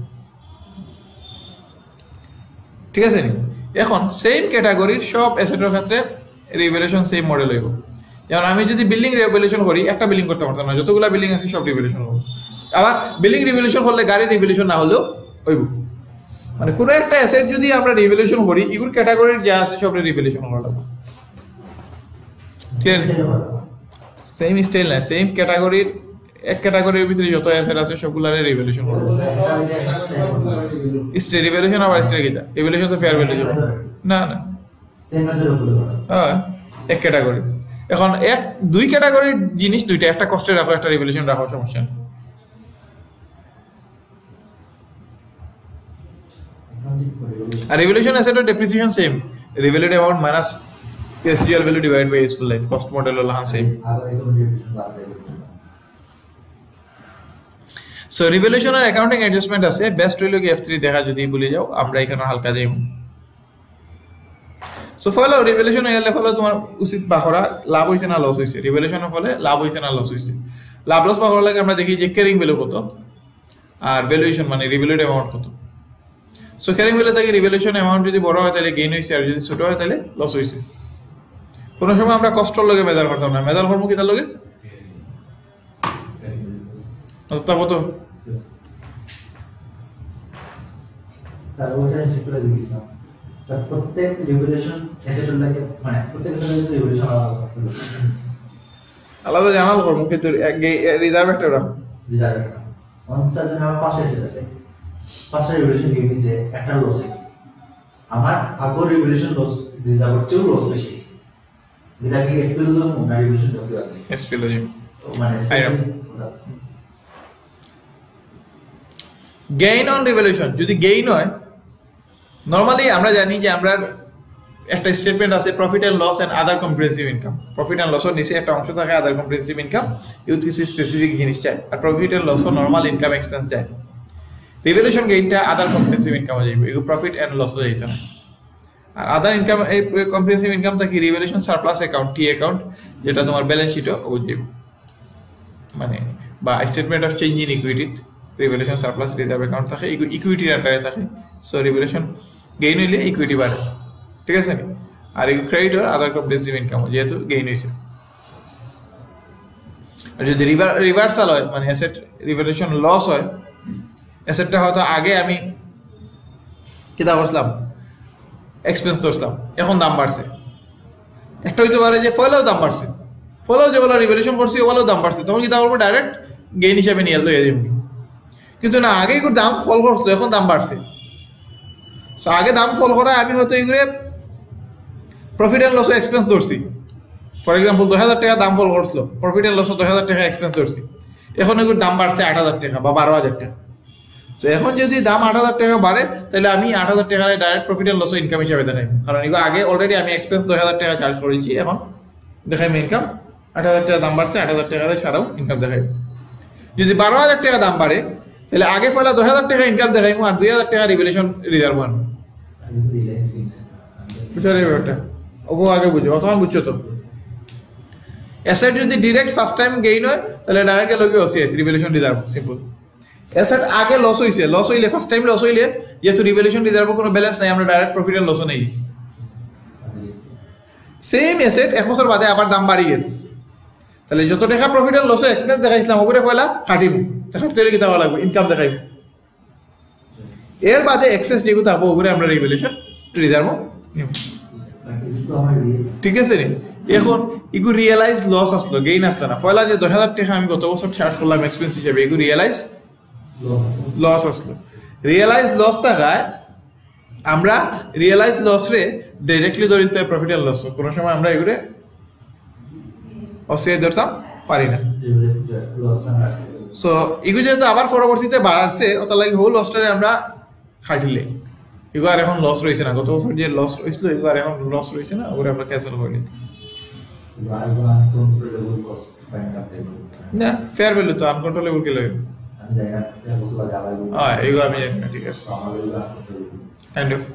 ঠিক আছে নি? এখন সেম ক্যাটাগরির সব অ্যাসেটের ক্ষেত্রে রিভ্যালুয়েশন সেম মডেল হইব। যেমন আমি যদি বিল্ডিং রিভ্যালুয়েশন করি, একটা বিল্ডিং করতে পারতাম না, যতগুলো বিল্ডিং আছে সব রিভ্যালুয়েশন করবো। আবার বিল্ডিং রিভ্যালুয়েশন করলে গাড়ি রিভ্যালুয়েশন না হলেও হইব, মানে কোনো একটা অ্যাসেট যদি আমরা রিভ্যালুয়েশন করি এগুলো ক্যাটাগরির যা আছে সব রিভ্যালুয়েশন করা লাগবে। সেম স্টাইল না, সেম ক্যাটাগরির এক ক্যাটাগরির ভিতরে যত অ্যাসেট আছে সবগুলার রিভ্যালুয়েশন করব। স্টে রিভ্যালুয়েশন আবার স্টে কিটা রিভ্যালুয়েশন তো ফেয়ার ভ্যালু যাব না না সেম মেথড উপরে হ্যাঁ এক ক্যাটাগরি। এখন এক দুই ক্যাটাগরির জিনিস দুইটা, একটা কস্টে রাখো একটা রিভ্যালুয়েশন রাখো, সমস্যা নেই। আর রিভ্যালুয়েশন অ্যাসেটের ডেপ্রিসিয়েশন same, revalued amount minus residual value divide by useful life, cost model হলো হ্যাঁ সেম। সো রিভ্যালুয়েশন আর অ্যাকাউন্টিং অ্যাডজাস্টমেন্ট আছে, বেস্ট হইল কি F3 দেখা যদি ভুলে যাও, আমরা এখানে হালকা যাইব। সো ফলো রিভ্যালুয়েশন এর ফলে তোমার উচিত বাহরা লাভ হইছে না লস হইছে, রিভ্যালুয়েশনের ফলে লাভ হইছে না লস হইছে। লাভ লস বাহরা লাগে আমরা দেখি যে ক্যারিং ভ্যালু কত আর ভ্যালুয়েশন মানে রিভ্যালুড অ্যামাউন্ট কত। সো ক্যারিং ভ্যালু থেকে রিভ্যালুয়েশন অ্যামাউন্ট যদি বড় হয় তাহলে গেইন হইছে, আর যদি ছোট হয় তাহলে লস হইছে। কোনো সময় আমরা কষ্টর লগে মেজার করতাম না, মেজার করবো কি তার লগে তা কত স্যার ওটা শিখতে দিয়েছি স্যার, প্রত্যেক রিভ্যালুয়েশন অ্যাসেটের লাগে মানে প্রত্যেক অ্যাসেটের রিভ্যালুয়েশন আলাদা জানাল করবো, কিন্তু রিজার্ভ একটা রাখো। রিজার্ভ অন স্যার আমার পাঁচটা অ্যাসেট আছে, পাঁচটা রিভ্যালুয়েশন গিয়ে দিয়েছে, একটা লস হয়েছে। আমার আগর রিভ্যালুয়েশন লস রিজার্ভের চেয়েও লস বেশি হয়েছে, যেটা কি এসপিএল জন্য না রিভ্যালুয়েশন করতে পারবে এসপিএল মানে গেইন অন রিভ্যালুয়েশন যদি গেইন হয় নরমালি আমরা জানি যে আমরা একটা স্টেটমেন্ট আছে profit and loss and other comprehensive income profit and লসের নিচে একটা অংশ থাকে আদার কম্প্রিহেনসিভ ইনকাম ইউথ কিছু স্পেসিফিক জিনিস চাই আর profit and loss normal income expense যায় রিভ্যালুয়েশন গেইনটা আদার কম্প্রিহেনসিভ ইনকাম হয়ে যাবে এগুলো প্রফিট এন্ড লস হয়ে যেত না আর আদার ইনকাম এই কম্প্রিহেনসিভ ইনকাম থাকে revaluation surplus account T account যেটা তোমার ব্যালেন্স শিটও বুঝবে মানে বা statement of change in equity revaluation surplus reserve account থাকে ইকুইটির আন্ডারে থাকে সো রিভ্যালুয়েশন গেইন হইলে ইকুইটি বাড়ে ঠিক আছে নি আর এই ক্রেডিট আর আদার কম্প্রিহেনসিভ ইনকাম যেহেতু গেইন হয়েছে আর যদি রিভার্সাল হয় মানে অ্যাসেট রিভ্যালুয়েশন লস হয় অ্যাসেটটা হয়তো আগে আমি কিতা করছিলাম এক্সপেন্স করছিলাম এখন দাম বাড়ছে একটা হইতে পারে যে ফলেও দাম বাড়ছে ফলেও যেগুলো রিভ্যালুয়েশন করছি ওগুলোও দাম বাড়ছে তখন কিতা করবো ডাইরেক্ট গেইন হিসাবে নিয়ে লইয়া যাবো কিন্তু না আগে এগুলো দাম ফল করছিল এখন দাম বাড়ছে সো আগে দাম ফল করা আমি হয়তো এগুলো প্রফিট এন্ড লসও এক্সপেন্স ধরছি ফর এক্সাম্পল 2000 টাকা দাম ফল করছিল প্রফিট এন্ড লসও 2000 টাকা এক্সপেন্স ধরছি এখন এগুলোর দাম বাড়ছে 8000 টাকা বা 12000 টাকা সো এখন যদি দাম 8000 টাকা বাড়ে তাহলে আমি 8000 টাকায় ডাইরেক্ট প্রফিট এন্ড লসও ইনকাম হিসাবে দেখাই কারণ এগুলো আগে অলরেডি আমি এক্সপেন্স 2000 টাকা চার্জ করেছি এখন দেখাই ইনকাম 8000 টাকা দাম বাড়ছে 8000 টাকার ছাড়াও ইনকাম দেখাই যদি 12000 টাকা দাম বাড়ে তাহলে আগে ফলে 2000 টাকা ইনকাম দেখাইমু আর 2000 টাকা রিভ্যালুয়েশন রিজার্ভ আনবো বুঝছো রে ব্যাপারটা ওগো আগে বুঝো তখন বুঝছো তো অ্যাসেট যদি ডাইরেক্ট ফার্স্ট টাইম গেইন হয় তাহলে ডাইরেক্ট লগে OC revaluation reserve simple asset আগে লস হইলে ফার্স্ট টাইম লস হইলে যেহেতু রিভ্যালুয়েশন রিজার্ভ কোনো ব্যালেন্স নাই আমরা ডাইরেক্ট প্রফিট এন্ড লসও নেই সেম অ্যাসেট এক বছর বাদে আবার দাম বাড়ি গেছে তাহলে যত টাকা প্রফিট এন্ড লসও এক্সপেন্স দেখাইছিলাম ওগুলো পয়লা কাটিব কাটতে কিতা লাগবে ইনকাম দেখাইব এর বাদে এক্সেস যেগুলো থাকবো ওগুলো আমরা রিভ্যালুয়েশন রিজার্ভ ঠিক আছে নি এখন এগুলো রিয়েলাইজ লস আসলো গেইন আসলো না পয়লা যে 2000 টাকা আমি গত বছর চার্জ করলাম এক্সপেন্স হিসেবে এগুলো রিয়েলাইজ লস আসলো রিয়েলাইজ লস টাকায় আমরা রিয়েলাইজ লস রে ডাইরেক্টলি ধরিতে প্রফিট এন্ড লস কোনো সময় আমরা এগুলো অসে ধরতাম পারি না সো এগুলো যেহেতু আবার পরবর্তীতে বাড়ছে ওটা লাগে হোল লসটারে আমরা খাটিলে এগুলো আর এখন লস রয়েছে না গত বছর যে লস রয়েছিল এগুলো আর এখন লস রয়েছে না ওগুলো আমরা ক্যান্সেল করি না ফেয়ার ভ্যালু তো আনকন্ট্রোলেবল কে লইব এগুলো আমি জানি না ঠিক আছে kind of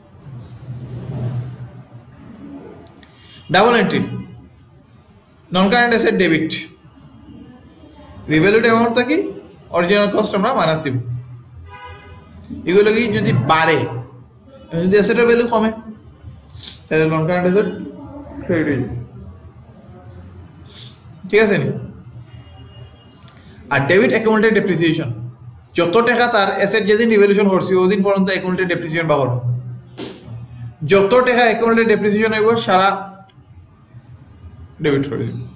double entry non current asset debit revalued amount থাকি অরিজিনাল কস্ট আমরা মাইনাস দিব এগুলো কি যদি বাড়ে যদি অ্যাসেটের ভ্যালু কমে তাহলে নন কারেন্ট অ্যাসেট ক্রেডিট হয়ে যাবে ঠিক আছে নি আর ডেবিট অ্যাকাউন্টেড ডেপ্রিসিয়েশন যত টাকা তার অ্যাসেট যেদিন রিভ্যালুয়েশন করছি ওদিন পর্যন্ত অ্যাকাউন্টেড ডেপ্রিসিয়েশন বা করবো যত টাকা অ্যাকাউন্টেড ডেপ্রিসিয়েশন হইব সারা ডেবিট করে দিব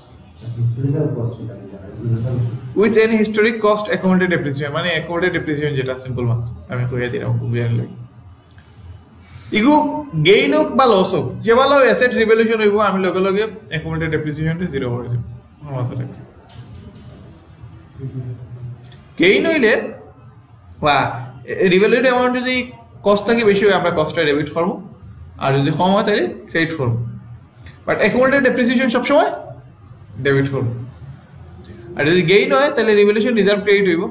with any historic cost accounted depreciation মানে অ্যাকাউন্টেড ডেপ্রিসিয়েশন যেটা সিম্পল মাত্র আমি কইয়া দিলাম বুঝার লাগে ইগু গেইন হোক বা লস হোক যে ভালো অ্যাসেট রিভ্যালুয়েশন হইব আমি লগে লগে অ্যাকাউন্টেড ডেপ্রিসিয়েশনটা জিরো করে দিব মাথা রাখি গেইন হইলে বা রিভ্যালুড অ্যামাউন্ট যদি কস্ট থাকে বেশি হয় আমরা কস্টটা ডেবিট করবো আর যদি কম হয় তাহলে ক্রেডিট করবো বাট অ্যাকাউন্টেড ডেপ্রিসিয়েশন সবসময় ডেবিট করবো আর যদি গেইন হয় তাহলে রিভ্যালুয়েশন রিজার্ভ ক্রেডিট হইব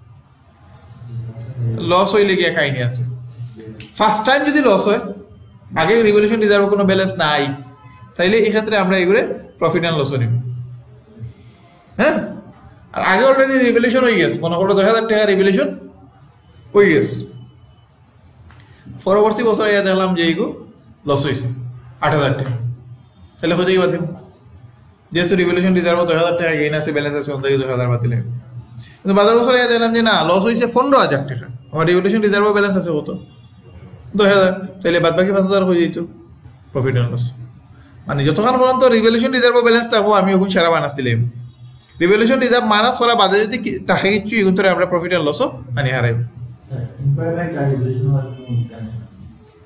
লস হইলে গিয়ে কাহিনী আছে ফার্স্ট টাইম যদি লস হয় আগে রিভ্যালুয়েশন রিজার্ভ কোনো ব্যালেন্স নাই তাইলে এই ক্ষেত্রে আমরা এগুলো প্রফিট অ্যান্ড লসও নিব হ্যাঁ আর আগে অলরেডি রিভ্যালুয়েশন হয়ে গেছে মনে করো 2000 টাকা রিভ্যালুয়েশন হয়ে গেছে পরবর্তী বছর ইয়া দেখলাম যে এইগু লস হয়েছে 8000 টাকা তাহলে হতেই বাতিল যেহেতু রিভ্যালুয়েশন রিজার্ভ 2000 টাকা গেইন আছে ব্যালেন্স আছে অন্তত 2000 বাতিল হবে কিন্তু বাজার বছর ইয়া দেখলাম যে না লস হয়েছে 15000 টাকা আমার রিভ্যালুয়েশন রিজার্ভ ব্যালেন্স আছে কত 2000 তাহলে বাদ বাকি 5000 হয়ে যেত প্রফিট অ্যান্ড লস মানে যতক্ষণ পর্যন্ত রিভ্যালুয়েশন রিজার্ভ ব্যালেন্স থাকবো আমি ওখানে সেরা মাইনাস দিলাম রিভ্যালুয়েশন রিজার্ভ মাইনাস করা বাদে যদি তাকে কিছু এগুন ধরে আমরা প্রফিট অ্যান্ড লসও আনি হারাইব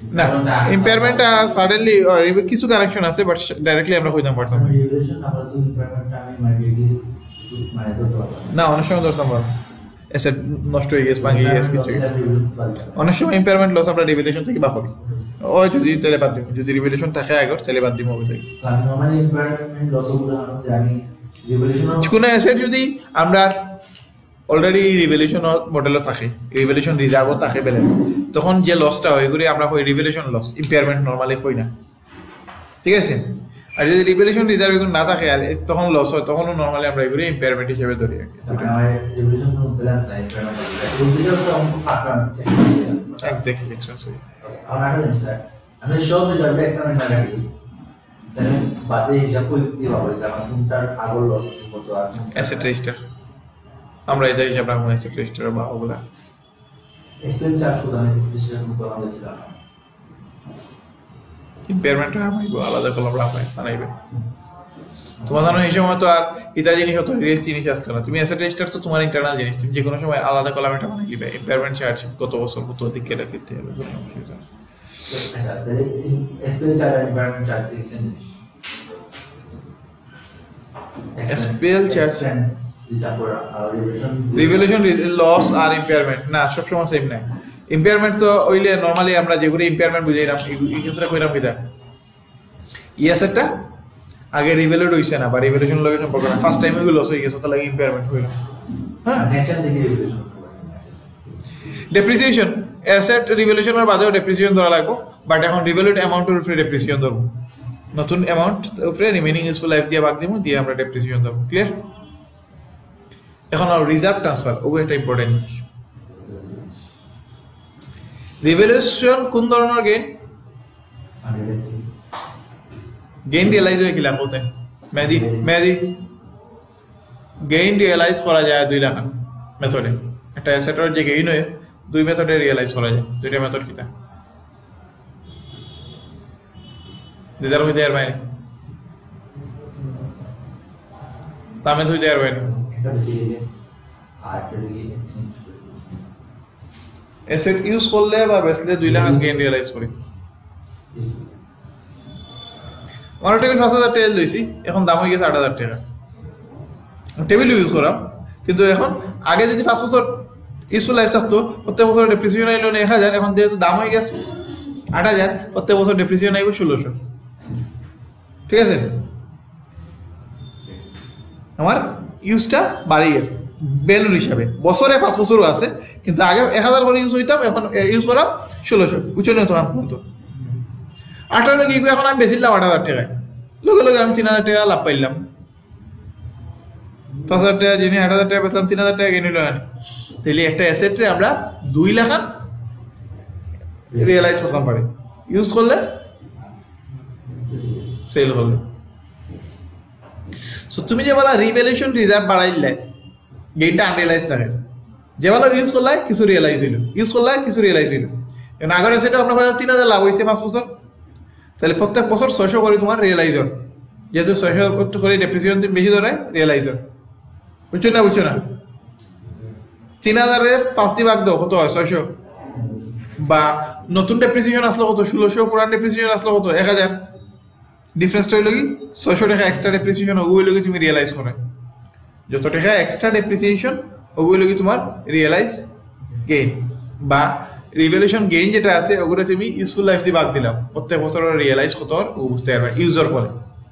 না ইম্পেয়ারমেন্টটা সাডেনলি কিছু কানেকশন আছে বাট ডাইরেক্টলি আমরা কইতাম পারতাম না। রিভ্যালুয়েশন আমরা তো ইম্পেয়ারমেন্টটা আমি মাইগ্রেটলি মানে ধরতে পারলাম না অনেক সময় ধরতাম পারবো অ্যাসেট নষ্ট হয়ে গেছে ভাঙে গেছে কিছু গেছে অনেক সময় ইম্পেয়ারমেন্ট লস আমরা রিভ্যালুয়েশন থেকে বাদ করি ওই যদি তাহলে বাদ দিব যদি রিভ্যালুয়েশন থাকে আগর তাহলে বাদ দিব ওই থেকে তো আমি নরমালি ইম্পেয়ারমেন্ট লস গুলো যে আমি রিভ্যালুয়েশন কোনো অ্যাসেট যদি আমরা অলরেডি রিভ্যালুয়েশন মডেলও থাকে রিভ্যালুয়েশন রিজার্ভও থাকে ব্যালেন্স তখন যে লসটা হয় এগুলি আমরা কই রিভ্যালুয়েশন লস ইম্পেয়ারমেন্ট নরমালি কই না ঠিক আছে আর যদি রিভ্যালুয়েশন রিজার্ভ এগুলো না থাকে আর তখন লস হয় তখনও নরমালি আমরা এগুলি ইম্পেয়ারমেন্ট হিসেবে ধরি আমার রিভ্যালুয়েশন ব্যালেন্স নাই ইম্পেয়ারমেন্ট তো অঙ্ক ফাঁকা এক্স্যাক্টলি এক্সপেন্স হয় আমার একটা জিনিস স্যার আমি সব রিজার্ভে একটা না রাখি তাহলে বাদে হিসাব করতে পারবো যে আমার কোনটার আগর লস আছে কত আর অ্যাসেট রেজিস্টার আমরা এটা হিসাব রাখবো অ্যাসেট রেজিস্টার বা ওগুলা এক্সপেন্স চার্জ করতে আমি স্পেশাল করা হয়েছিল ইম্পেয়ারমেন্ট আমাইব আলাদা কলম বানাইবে তোমার জানো এই সময় তো আর ইতা জিনিস হতো রেস জিনিস আসলো না তুমি অ্যাসেট রেজিস্টার তো তোমার ইন্টারনাল জিনিস তুমি যে কোনো সময় আলাদা কলাম এটা বানাই দিবে ইম্পেয়ারমেন্ট চার্জ কত বছর কত দিকে রাখতে হবে কোনো অসুবিধা নেই আচ্ছা তাহলে এক্সপেন্স চার্জ আর ইম্পেয়ারমেন্ট চার্জ কি সেম SPL চার্জ যেটা পড়া রিভ্যালুয়েশন লস আর ইম্পেয়ারমেন্ট না সব সময় সেম নাই ইম্পেয়ারমেন্ট তো ওইলে নরমালি আমরা যেগুলো ইম্পেয়ারমেন্ট বুঝাইলাম এই ক্ষেত্রে কইরাম কিটা ই অ্যাসেটটা আগে রিভ্যালুড হইছে না বা রিভ্যালুয়েশন লগে সম্পর্ক না ফার্স্ট টাইম এগুলো লস হয়ে গেছে তাহলে ইম্পেয়ারমেন্ট হইল হ্যাঁ নেক্সট টাইম দেখি রিভ্যালুয়েশন ডেপ্রিসিয়েশন অ্যাসেট রিভ্যালুয়েশনের বাদেও ডেপ্রিসিয়েশন ধরা লাগবে বাট এখন রিভ্যালুড অ্যামাউন্টের উপরে ডেপ্রিসিয়েশন ধরবো নতুন অ্যামাউন্ট উপরে রিমেইনিং ইউজফুল লাইফ দিয়ে ভাগ দিব দিয়ে আমরা ডেপ্রিসিয়েশন ধরবো ক্লিয়ার এখন আর রিজার্ভ ট্রান্সফার ও একটা ইম্পর্টেন্ট রিভ্যালুয়েশন কোন ধরনের গেইন রিয়েলাইজ হয়ে কি লাভ হচ্ছে মেহেদি গেইন রিয়েলাইজ করা যায় দুই লাখ মেথডে একটা অ্যাসেটের যে গেইন হয় দুই মেথডে রিয়েলাইজ করা যায় দুইটা মেথড কিটা রিজার্ভ হইতে আর বাইরে তামে হইতে আর বাইরে এটা বেসিক্যালি আর্ট অ্যাসেট ইউজ করলে বা বেচলে 2 লাখ গেইন রিয়েলাইজ করি আমার টেবিল 5000 টাকা লইছি এখন দাম হয়ে গেছে 8000 টাকা টেবিল ইউজ করা কিন্তু এখন আগে যদি 5 বছর ইউজফুল লাইফ থাকতো প্রত্যেক বছর ডেপ্রিসিয়েশন আইলো 1000 এখন যেহেতু দাম হয়ে গেছে 8000 প্রত্যেক বছর ডেপ্রিসিয়েশন আইব 1600 ঠিক আছে আমার ইউজটা বাড়ি গেছে ভ্যালুর হিসাবে বছরে 5 বছরও আছে কিন্তু আগে 1000 করে ইউজ হইতাম এখন ইউজ করা 1600 বুঝলেন তো পর্যন্ত 18 কি এখন আমি বেচিলাম 8000 টাকায় লগে লগে আমি 3000 টাকা লাভ পাইলাম 5000 টাকা যিনি 8000 টাকা বেচলাম 3000 টাকা গেইন হইলো তাহলে একটা অ্যাসেটে আমরা 2 লাখ রিয়েলাইজ করতে পারি ইউজ করলে সেল হলে সো তুমি যে বলা রিভ্যালুয়েশন রিজার্ভ বাড়াইলে গেইনটা আনরিয়েলাইজ থাকে যে বলা ইউজ করলে কিছু রিয়েলাইজ হইল ইউজ করলে কিছু রিয়েলাইজ হইল কারণ আগের অ্যাসেটে আপনার 3000 লাভ হয়েছে 5 বছর তাহলে প্রত্যেক বছর 600 করে তোমার রিয়েলাইজ হয় যেহেতু 600 করে ডেপ্রিসিয়েশন বেশি ধরে রিয়েলাইজ হয় বুঝছো না 3000 এর 5 দিয়ে ভাগ দাও কত হয় 600 বা নতুন ডেপ্রিসিয়েশন আসলো কত 1600 পুরান ডেপ্রিসিয়েশন আসলো কত 1000 ডিফারেন্সটা হইল কি 600 টাকা এক্সট্রা ডেপ্রিসিয়েশন ওগুলো কি তুমি রিয়েলাইজ করে যত টাকা এক্সট্রা ডেপ্রিসিয়েশন ওগুলো কি তোমার রিয়েলাইজ গেইন বা রিভ্যালুয়েশন গেইন যেটা আছে ওগুলো তুমি ইউজফুল লাইফ দিয়ে ভাগ দিলাম প্রত্যেক বছর রিয়েলাইজ কত ও বুঝতে পারবে ইউজার ফলে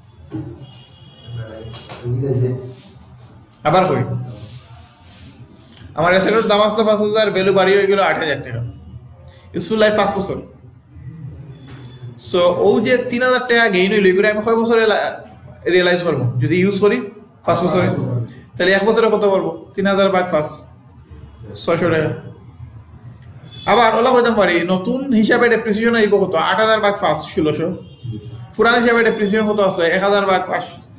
আবার কই আমার অ্যাসেটের দাম আসলো 5000 ভ্যালু বাড়ি হয়ে গেল 8000 টাকা ইউজফুল লাইফ 5 বছর সো ও যে 3000 টাকা গেইন হইল এগুলো আমি কয় বছরে রিয়েলাইজ করবো যদি ইউজ করি 5 বছরে তাহলে 1 বছরে কত করবো 3000 ভাগ 5 600 টাকা আবার ওলা কইতাম পারি নতুন হিসাবে ডেপ্রিসিয়েশন আইব কত 8000 ভাগ 5 1600 পুরান হিসাবে ডেপ্রিসিয়েশন কত আসলো 1000 ভাগ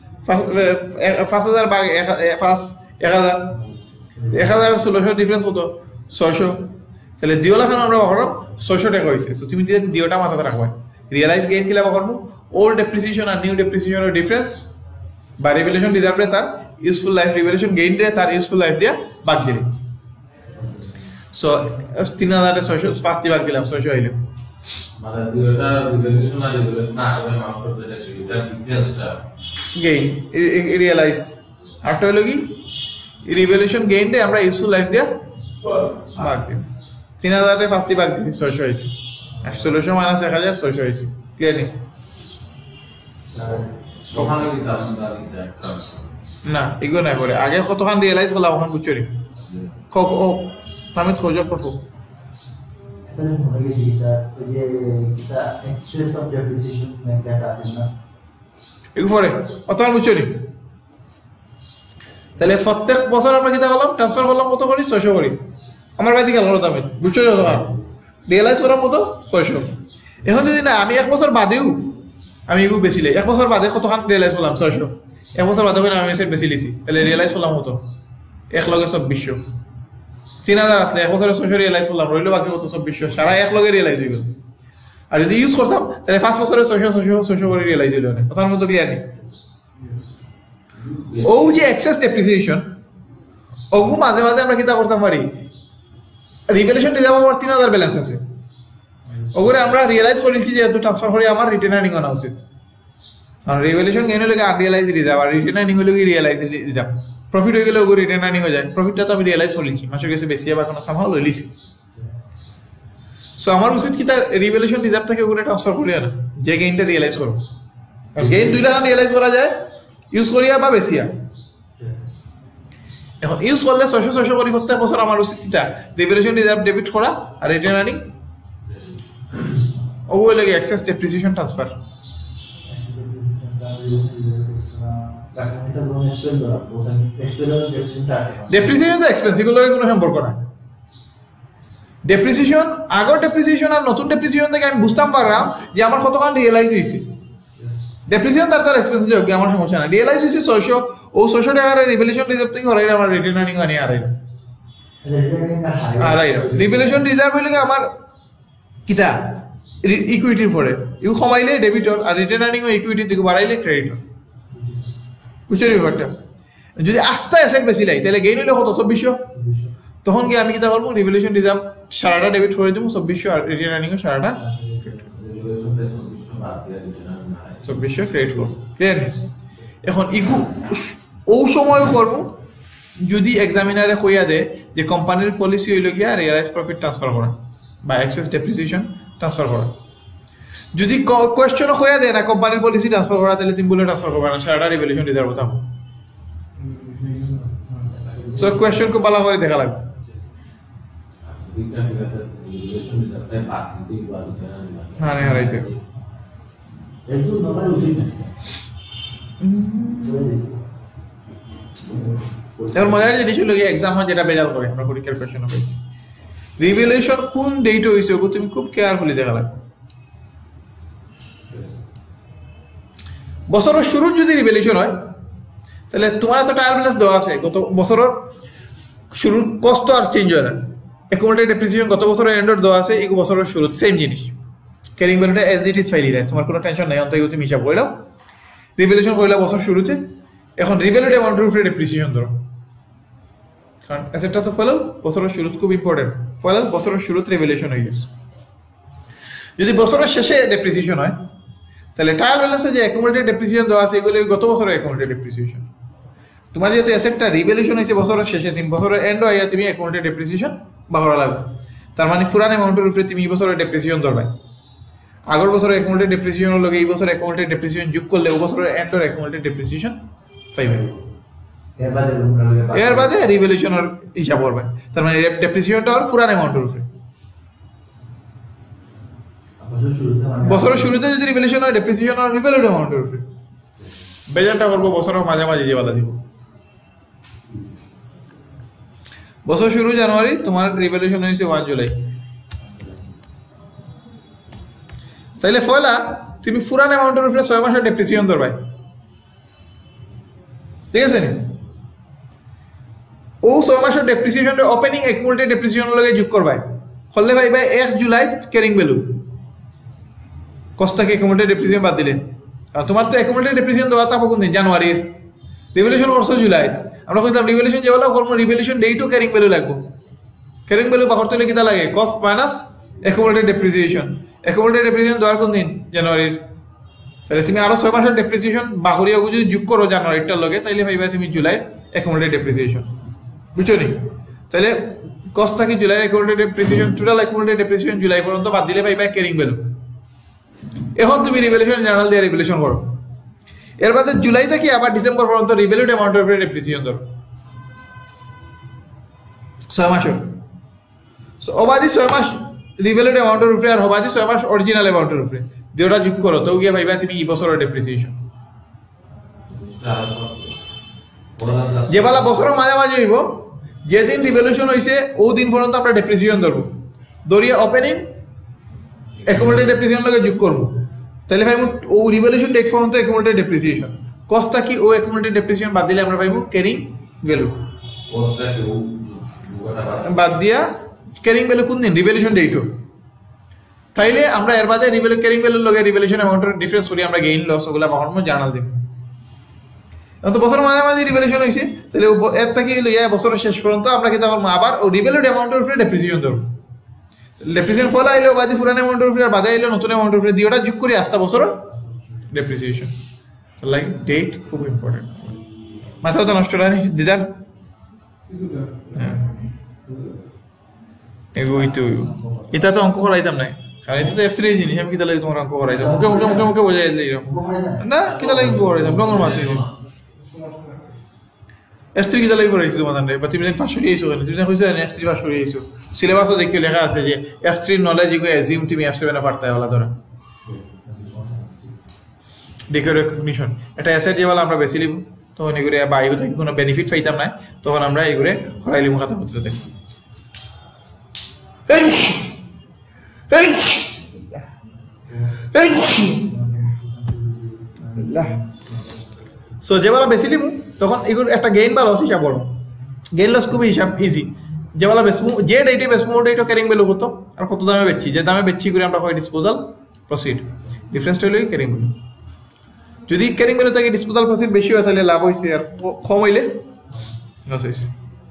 5000 ভাগ 1000 1600 ডিফারেন্স কত 600 তাহলে 2 লাখ আমরা করব 600 টাকা হইছে সো তুমি দিওটা মাথাতে রাখবা রিয়েলাইজ গেইন কি লাভ করব ওল্ড ডেপ্রিসিয়েশন আর নিউ ডেপ্রিসিয়েশনের ডিফারেন্স বা রিভ্যালুয়েশন রিজার্ভে তার ইউজফুল লাইফ রিভ্যালুয়েশন গেইন রে তার ইউজফুল লাইফ দিয়া ভাগ দিলে সো 3600 5 দিয়ে ভাগ দিলাম 600 হইলো মানে দুইটা রিভলিউশন আর রিভলিউশন আগে মাউন্ট করতে যাচ্ছে এটা ডিফারেন্সটা গেইন রিয়েলাইজ আরটা হলো কি রিভলিউশন গেইনটা আমরা ইউজফুল লাইফ দিয়া ভাগ দিই 3000 এ ফার্স্টই ভাগ দিই 600 হইছে আর 1600 মাইনাস 1000 600 হইছে ক্লিয়ার নি ওখানে কি দাম দা দিছে ট্রান্সফার না এগুলো না করে আগে কতখান রিয়েলাইজ করলাম ওখান বুঝছরি ও আমি খোঁজা পড়বো তাহলে মনে গেছি স্যার ওই যে এটা এক্সেস অফ ডেপ্রিসিয়েশন মেথড আছে না এগুলো পরে কতখান বুঝছরি তাহলে প্রত্যেক বছর আমরা কিটা করলাম ট্রান্সফার করলাম কত করি 600 করি আমার বাইরে গেল কত আমি বুঝছরি কতখান রিয়েলাইজ করার মতো 600 এখন যদি না আমি এক বছর বাদেও আমি এগুলো বেশি লাই এক বছর বাদে কতখান রিয়েলাইজ করলাম 600 এক বছর বাদে আমি এসে বেশি লিছি তাহলে রিয়েলাইজ করলাম কত এক লগে 2400 3000 আসলে এক বছরে 600 রিয়েলাইজ করলাম রইল বাকি কত 2400 সারা এক লগে রিয়েলাইজ হয়ে গেল আর যদি ইউজ করতাম তাহলে 5 বছরে 600 করে রিয়েলাইজ হইল না কথার মতো ক্লিয়ার নেই ও যে এক্সেস ডেপ্রিসিয়েশন ওগু মাঝে মাঝে আমরা কিটা করতে পারি রিভ্যালুয়েশন রিজার্ভ আমার 3000 ব্যালেন্স আছে ওগুলো আমরা রিয়েলাইজ করেছি যে এত ট্রান্সফার করে আমার রিটেন আর্নিং আনা উচিত কারণ রিভ্যালুয়েশন গেইন হলে আনরিয়েলাইজ রিজার্ভ আর রিটেন আর্নিং হলে রিয়েলাইজ রিজার্ভ প্রফিট হয়ে গেলে ওগুলো রিটেন আর্নিং হয়ে যায় প্রফিটটা তো আমি রিয়েলাইজ করেছি মাসের কাছে বেশি আবার কোনো সামহাও লইলিছি সো আমার উচিত কি তার রিভ্যালুয়েশন রিজার্ভ থেকে ওগুলো ট্রান্সফার করিয়া না যে গেইনটা রিয়েলাইজ করবো কারণ গেইন 2 লাখ রিয়েলাইজ করা যায় ইউজ করিয়া বা বেশিয়া এখন ইউজ করলে 600 করে প্রত্যেক বছর আমার উচিত কিটা রিভ্যালুয়েশন রিজার্ভ ডেবিট করা আর রিটেন আর্নিং ওগুলো লাগে এক্সেস ডেপ্রিসিয়েশন ট্রান্সফার ডেপ্রিসিয়েশন তো এক্সপেন্স এগুলোর কোনো সম্পর্ক না ডেপ্রিসিয়েশন আগর ডেপ্রিসিয়েশন আর নতুন ডেপ্রিসিয়েশন থেকে আমি বুঝতাম পারলাম যে আমার কতখান রিয়েলাইজ হয়েছে ডেপ্রিসিয়েশন তার এক্সপেন্স যোগ আমার সমস্যা না রিয়েলাইজ হয়েছে 600 ও 600 টাকার রিভ্যালুয়েশন রিজার্ভ থেকে হরাই আমার রিটেন আর্নিং আনি আড়াই রিভ্যালুয়েশন রিজার্ভ হইলে আমার কিটা ইকুইটির পরে ইউ কমাইলে ডেবিটর আর রিটেন আর্নিং ও ইকুইটি থেকে বাড়াইলে ক্রেডিটর বুঝছেন ব্যাপারটা যদি আস্তে অ্যাসেট বেশি লাই তাহলে গেইন হইলে কত 2400 তখন কি আমি কিটা করবো রিভ্যালুয়েশন রিজার্ভ সারাটা ডেবিট করে দেবো 2400 আর রিটেন আর্নিং সারাটা 2400 ক্রেডিট করবো ক্লিয়ার এখন ইকু ও সময় করবো যদি এক্সামিনারে কইয়া দেয় যে কোম্পানির পলিসি হইল গিয়া রিয়েলাইজ প্রফিট ট্রান্সফার করা বা এক্সেস ডেপ্রিসিয়েশন ট্রান্সফার করা যদি কোয়েশ্চনও হয়ে দেয় না কোম্পানির পলিসি ট্রান্সফার করা তাহলে তুমি বলে ট্রান্সফার করবে না সারাটা রিভ্যালুয়েশন রিজার্ভ থাকবো সো কোয়েশ্চন খুব ভালো করে দেখা লাগবে হ্যাঁ হ্যাঁ রাইট একটু নরমাল উচিত এবার মজার জিনিস হলো কি এক্সাম হয় যেটা বেজাল করে আমরা পরীক্ষার কোয়েশ্চন পাইছি রিভ্যালুয়েশন কোন ডেট হইছে ওগো তুমি খুব কেয়ারফুলি দেখা লাগবে বছরের শুরুর যদি রিভ্যালুয়েশন হয় তাহলে তোমার তো ট্রায়াল ব্যালেন্স দেওয়া আছে গত বছরের শুরুর কষ্ট আর চেঞ্জ হয় না অ্যাকুমুলেটেড ডেপ্রিসিয়েশন গত বছরের এন্ডর দেওয়া আছে এই বছরের শুরুর সেম জিনিস ক্যারিং ভ্যালুটা এজ ইট ইজ ফাইলি রায় তোমার কোনো টেনশন নাই অন্তত তুমি হিসাব করে দাও রিভ্যালুয়েশন করলে বছর শুরুতে এখন রিভ্যালুড অ্যামাউন্টের উপরে ডেপ্রিসিয়েশন ধরো কারণ অ্যাসেটটা তো ফেলো বছরের শুরু খুব ইম্পর্টেন্ট ফেলো বছরের শুরুতে রিভ্যালুয়েশন হয়ে গেছে যদি বছরের শেষে ডেপ্রিসিয়েশন হয় তাহলে ট্রায়াল ব্যালেন্সে যে অ্যাকুমুলেটেড ডেপ্রিসিয়েশন দেওয়া আছে এগুলো গত বছরের অ্যাকুমুলেটেড ডেপ্রিসিয়েশন তোমার যেহেতু অ্যাসেটটা রিভ্যালুয়েশন হয়েছে বছরের শেষে 3 বছরের এন্ড হয়ে তুমি অ্যাকুমুলেটেড ডেপ্রিসিয়েশন বাহরা লাগবে তার মানে পুরান অ্যামাউন্টের উপরে তুমি এই বছরের ডেপ্রিসিয়েশন ধরবে আগের বছরের অ্যাকুমুলেটেড ডেপ্রিসিয়েশনের লগে এই বছরের অ্যাকুমুলেটেড ডেপ্রিসিয়েশন যোগ করলে ওই বছরের এন্ডের অ্যাকুমুলেটেড ডেপ্রিসিয়েশন পাইবে এর বাদে রিভ্যালুয়েশনের হিসাব করবে তার মানে ডেপ্রিসিয়েশনটা আর পুরান অ্যামাউন্টের উপরে বছরের শুরুতে যদি রিভ্যালুয়েশন হয় ডেপ্রিসিয়েশন আর রিভ্যালুড অ্যামাউন্টের উপরে বেজালটা করবো বছরের মাঝামাঝি যে বাধা দিব বছর শুরু জানুয়ারি তোমার রিভ্যালুয়েশন হয়েছে 1 জুলাই তাইলে ফয়লা তুমি পুরান অ্যামাউন্টের উপরে 6 মাসের ডেপ্রিসিয়েশন ধরবাই ঠিক আছে নি ও 6 মাসের ডেপ্রিসিয়েশনের ওপেনিং অ্যাকুমুলেটেড ডেপ্রিসিয়েশনের লগে যোগ করবাই করলে ভাই 1 জুলাই ক্যারিং ভ্যালু কস্টটাকে অ্যাকুমুলেটেড ডেপ্রিসিয়েশন বাদ দিলে আর তোমার তো অ্যাকুমুলেটেড ডেপ্রিসিয়েশন দেওয়া থাকবো কোন দিন জানুয়ারির রিভ্যালুয়েশন করছো জুলাই আমরা কইলাম রিভ্যালুয়েশন যে বলা করব রিভ্যালুয়েশন ডেটও ক্যারিং ভ্যালু লাগবে ক্যারিং ভ্যালু বাহর তুলে কিটা লাগে কস্ট মাইনাস অ্যাকুমুলেটেড ডেপ্রিসিয়েশন দেওয়ার কোন দিন জানুয়ারির, তাহলে তুমি আরো 6 মাসের ডেপ্রিসিয়েশন বাহরিয়া যদি যোগ করো জানুয়ারিটার লগে তাইলে ভাইবা তুমি জুলাই অ্যাকুমুলেটেড ডেপ্রিসিয়েশন, বুঝছো নি? তাহলে কস্ট থাকি July accumulated depreciation, total accumulated depreciation July পর্যন্ত বাদ দিলে ভাইবা ক্যারিং ভ্যালু। এখন তুমি রিভ্যালুয়েশন জার্নাল দিয়ে রিভ্যালুয়েশন করো, এর বাদে জুলাই থেকে আবার ডিসেম্বর পর্যন্ত রিভ্যালুড অ্যামাউন্টের উপরে ডেপ্রিসিয়েশন ধরো 6 মাসের। সো অবাদি 6 মাস রিভ্যালুড অ্যামাউন্টের উপরে আর অবাদি 6 মাস অরিজিনাল অ্যামাউন্টের উপরে দুটোটা যোগ করো, তো গিয়ে ভাইবা তুমি এই বছরের ডেপ্রিসিয়েশন। যেবেলা বছরের মাঝামাঝি হইব, যেদিন রিভ্যালুয়েশন হয়েছে ও দিন পর্যন্ত আমরা ডেপ্রিসিয়েশন ধরবো, ধরিয়ে ওপেনিং অ্যাকুমুলেটেড ডেপ্রিসিয়েশন লগে যোগ করবো, তাহলে ভাইবো ও রিভ্যালুয়েশন ডেট পর্যন্ত অ্যাকুমুলেটেড ডেপ্রিসিয়েশন। কস্টটা কি ও অ্যাকুমুলেটেড ডেপ্রিসিয়েশন বাদ দিলে আমরা পাইবো ক্যারিং ভ্যালু, বাদ দিয়া ক্যারিং ভ্যালু কোন দিন রিভ্যালুয়েশন ডেটও। তাইলে আমরা এর বাদে ক্যারিং ভ্যালুর লগে রিভ্যালুয়েশন অ্যামাউন্টের ডিফারেন্স করি আমরা গেইন লস ওগুলা কখনো জার্নাল দিব। তো বছর মাঝামাঝি রিভ্যালুয়েশন হয়েছে, তাহলে এর থেকে লইয়া বছরের শেষ পর্যন্ত আমরা কিন্তু আবার ও রিভ্যালুড অ্যামাউন্টের উপরে ডেপ্রিসিয়েশন ধরবো। ডেপ্রিসিয়েশন ফল আইলেও বাদে পুরান অ্যামাউন্টের উপরে আর বাদে আইলে নতুন অ্যামাউন্টের উপরে দিয়ে ওটা যোগ করি আস্তা বছর ডেপ্রিসিয়েশন। লাইক ডেট খুব ইম্পর্টেন্ট, মাথাও তো নষ্ট হয় দিদার। হ্যাঁ এগোইতে এটা তো অঙ্ক করাইতাম না, কারণ এটা তো F3 জিনিস, আমি কিতা লাগে তোমার অঙ্ক করাইতাম মুখে মুখে মুখে মুখে বোঝাই দিলাম না, কিতা লাগে করাইতাম রঙের মাথায় F3 কিতা লাগে করাইছি তোমার জানলে বা তুমি ফাঁস করে আইছো, তুমি কইছো F3 ফাঁস করে আইছো, সিলেবাসও দেখি লেখা আছে যে F3 নলেজ ইগো এজিম তুমি F7 এ পারতে হলা ধরা ডেকে রেকগনিশন। এটা অ্যাসেট যেগুলো আমরা বেশি লিব তখন এগুলো বা এগুলো থেকে কোনো বেনিফিট পাইতাম না, তখন আমরা এগুলো হরাই লিব খাতাপত্রতে। সো যেবেলা বেশি লিব তখন এগুলো একটা গেইন বা লস হিসাব করবো, গেইন লস খুবই হিসাব ইজি। যেবেলা বেচমু যে ডেটে বেচমু ও ডেটও ক্যারিং ভ্যালু কত আর কত দামে বেচছি, যে দামে বেচছি করে আমরা হয় ডিসপোজাল প্রসিড, ডিফারেন্সটা হইলে ক্যারিং ভ্যালু। যদি ক্যারিং ভ্যালু থেকে ডিসপোজাল প্রসিড বেশি হয় তাহলে লাভ হয়েছে, আর কম হইলে লস হয়েছে।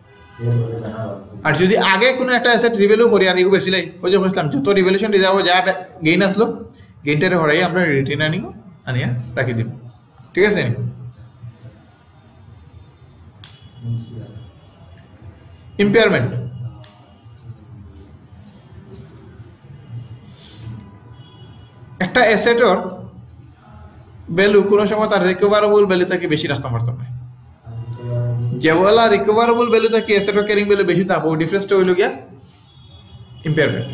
আর যদি আগে কোনো একটা অ্যাসেট রিভ্যালু করি আর এগুলো বেশি লাই ওই যে বলছিলাম যত রিভ্যালুয়েশন রিজার্ভ যা গেইন আসলো গেইনটারে হরাই আমরা রিটেন আনিয়া রাখি দিব, ঠিক আছে? ইম্পেয়ারমেন্ট একটা অ্যাসেটের ভ্যালু কোনো সময় তার রিকভারেবল ভ্যালু থেকে বেশি রাখতে পারতাম না, যেগুলা রিকভারেবল ভ্যালু থেকে অ্যাসেটের ক্যারিং ভ্যালু বেশি থাকবে ওই ডিফারেন্সটা হইল গিয়া ইম্পেয়ারমেন্ট।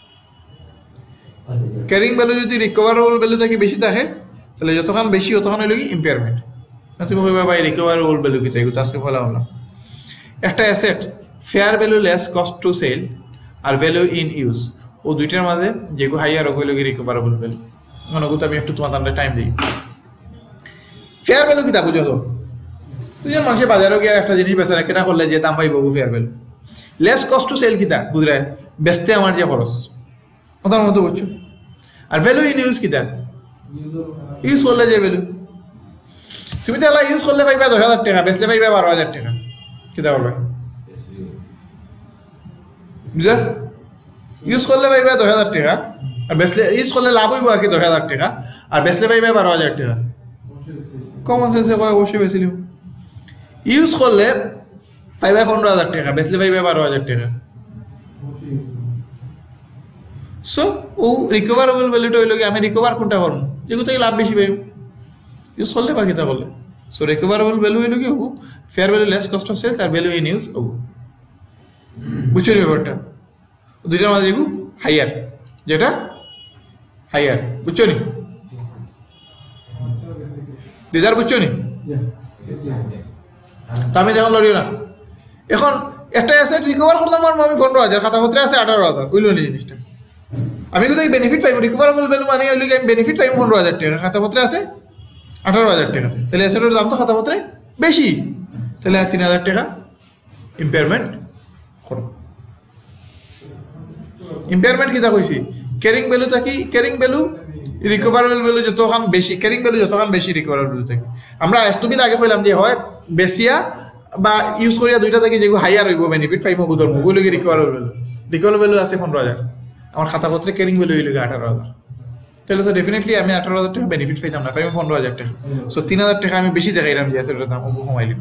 ক্যারিং ভ্যালু যদি রিকভারেবল ভ্যালু থেকে বেশি থাকে তাহলে যতক্ষণ বেশি ততক্ষণ হইল কি ইম্পেয়ারমেন্ট। তুমি কইবা ভাই রিকভারেবল ভ্যালু কি তাই আজকে বলা হলাম একটা asset fair value less cost to sell আর ভ্যালু ইন ইউজ ও দুইটার মাঝে যেগুলো হাইয়ার হইল কি রিকভারেবল ভ্যালু। অনুগত আমি একটু তোমার টাইম দিই। ফেয়ার ভ্যালু কি তা বুঝো তো, তুই যে মানুষের বাজারে গিয়ে একটা জিনিস বেচা কেনা করলে যে দাম পাইব fair value. Less cost to sell কিতা বুঝলে বেচতে আমার যে খরচ ওটার মতো বুঝছো। আর ভ্যালু ইন ইউজ কিতা ইউজ করলে যে ভ্যালু, তুমি তাহলে ইউজ করলে পাইবা 10,000 টাকা, বেচলে পাইবা 12,000 টাকা, কিতা করবে বুঝলা? ইউজ করলে পাইবা 10,000 টাকা আর বেচলে ইউজ করলে লাভ হইব আর কি 10,000 টাকা, আর বেচলে পাইবা 12,000 টাকা। কমন সেন্সে কয় অবশ্যই বেশি লিব। ইউজ করলে পাইবা 15,000 টাকা, বেচলে পাইবা 12,000 টাকা। সো ও রিকভারেবল ভ্যালুটা হইল কি আমি রিকভার কোনটা করবো যেগুলো থেকে লাভ বেশি পাইব ইউজ করলে বা কিতা করলে। সো রিকভারেবল ভ্যালু হইল কি হবো fair value less cost of sales আর ভ্যালু ইন ইউজ হবো, বুঝছো ব্যাপারটা? দুইটার মাঝে এগু হাইয়ার, যেটা হাইয়ার, বুঝছো নি দিদার, বুঝছো নি? তা আমি যখন লড়িও না এখন একটা অ্যাসেট রিকভার করতাম আমি 15,000 খাতাপত্রে আছে 18,000 হইল নি জিনিসটা, আমি কিন্তু এই বেনিফিট পাইব রিকভারেবল ভ্যালু মানে হইল কি আমি বেনিফিট পাইব 15,000 টাকা, খাতাপত্রে আছে 18,000 টাকা, তাহলে অ্যাসেটের দাম তো খাতাপত্রে বেশি, তাহলে 3,000 টাকা ইম্পেয়ারমেন্ট করো। ইম্পেয়ারমেন্ট কিতা কইছি ক্যারিং ভ্যালু থাকি, ক্যারিং ভ্যালু রিকভারেবল ভ্যালু যতক্ষণ বেশি ক্যারিং ভ্যালু যতক্ষণ বেশি রিকভারেবল ভ্যালু থাকে। আমরা একটুদিন আগে কইলাম যে হয় বেসিয়া বা ইউজ করিয়া দুইটা থেকে যেগুলো হাইয়ার হইব বেনিফিট পাইব গুদর মুগুলো রিকভারেবল ভ্যালু, রিকভারেবল ভ্যালু আছে 15,000, আমার খাতাপত্রে ক্যারিং ভ্যালু হইল 18,000, তাহলে তো ডেফিনেটলি আমি 18,000 টাকা বেনিফিট পাইতাম না, পাইম 15,000 টাকা। সো 3,000 টাকা আমি বেশি দেখাইলাম যে অ্যাসেটের দাম ওগুলো কমাইলাম।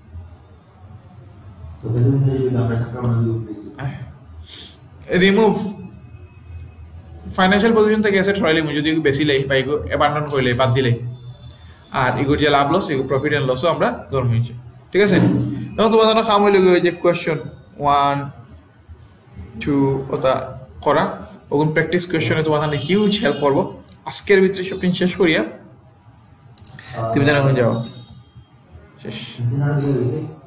তো ভ্যালু মিলে আমরা টাকা বানাই দিয়েছি রিমুভ ফাইন্যান্সিয়াল পজিশন থেকে অ্যাসেট হরাইলে যদি বেশি লাই বা এগো অ্যাবান্ডন করলে বাদ দিলে, আর এগুলো যে লাভ লস এগুলো প্রফিট অ্যান্ড লসও আমরা ধর্ম হয়েছে, ঠিক আছে। এবং তোমার জন্য কাম হইলে যে কোয়েশ্চন 1 2 ওটা করা, ওগুন প্র্যাকটিস কোয়েশ্চনে তোমার তাহলে হিউজ হেল্প করবো। আজকের ভিতরে সবটি শেষ করিয়া তুমি জানো যাও শেষ। সিনারিও হইছে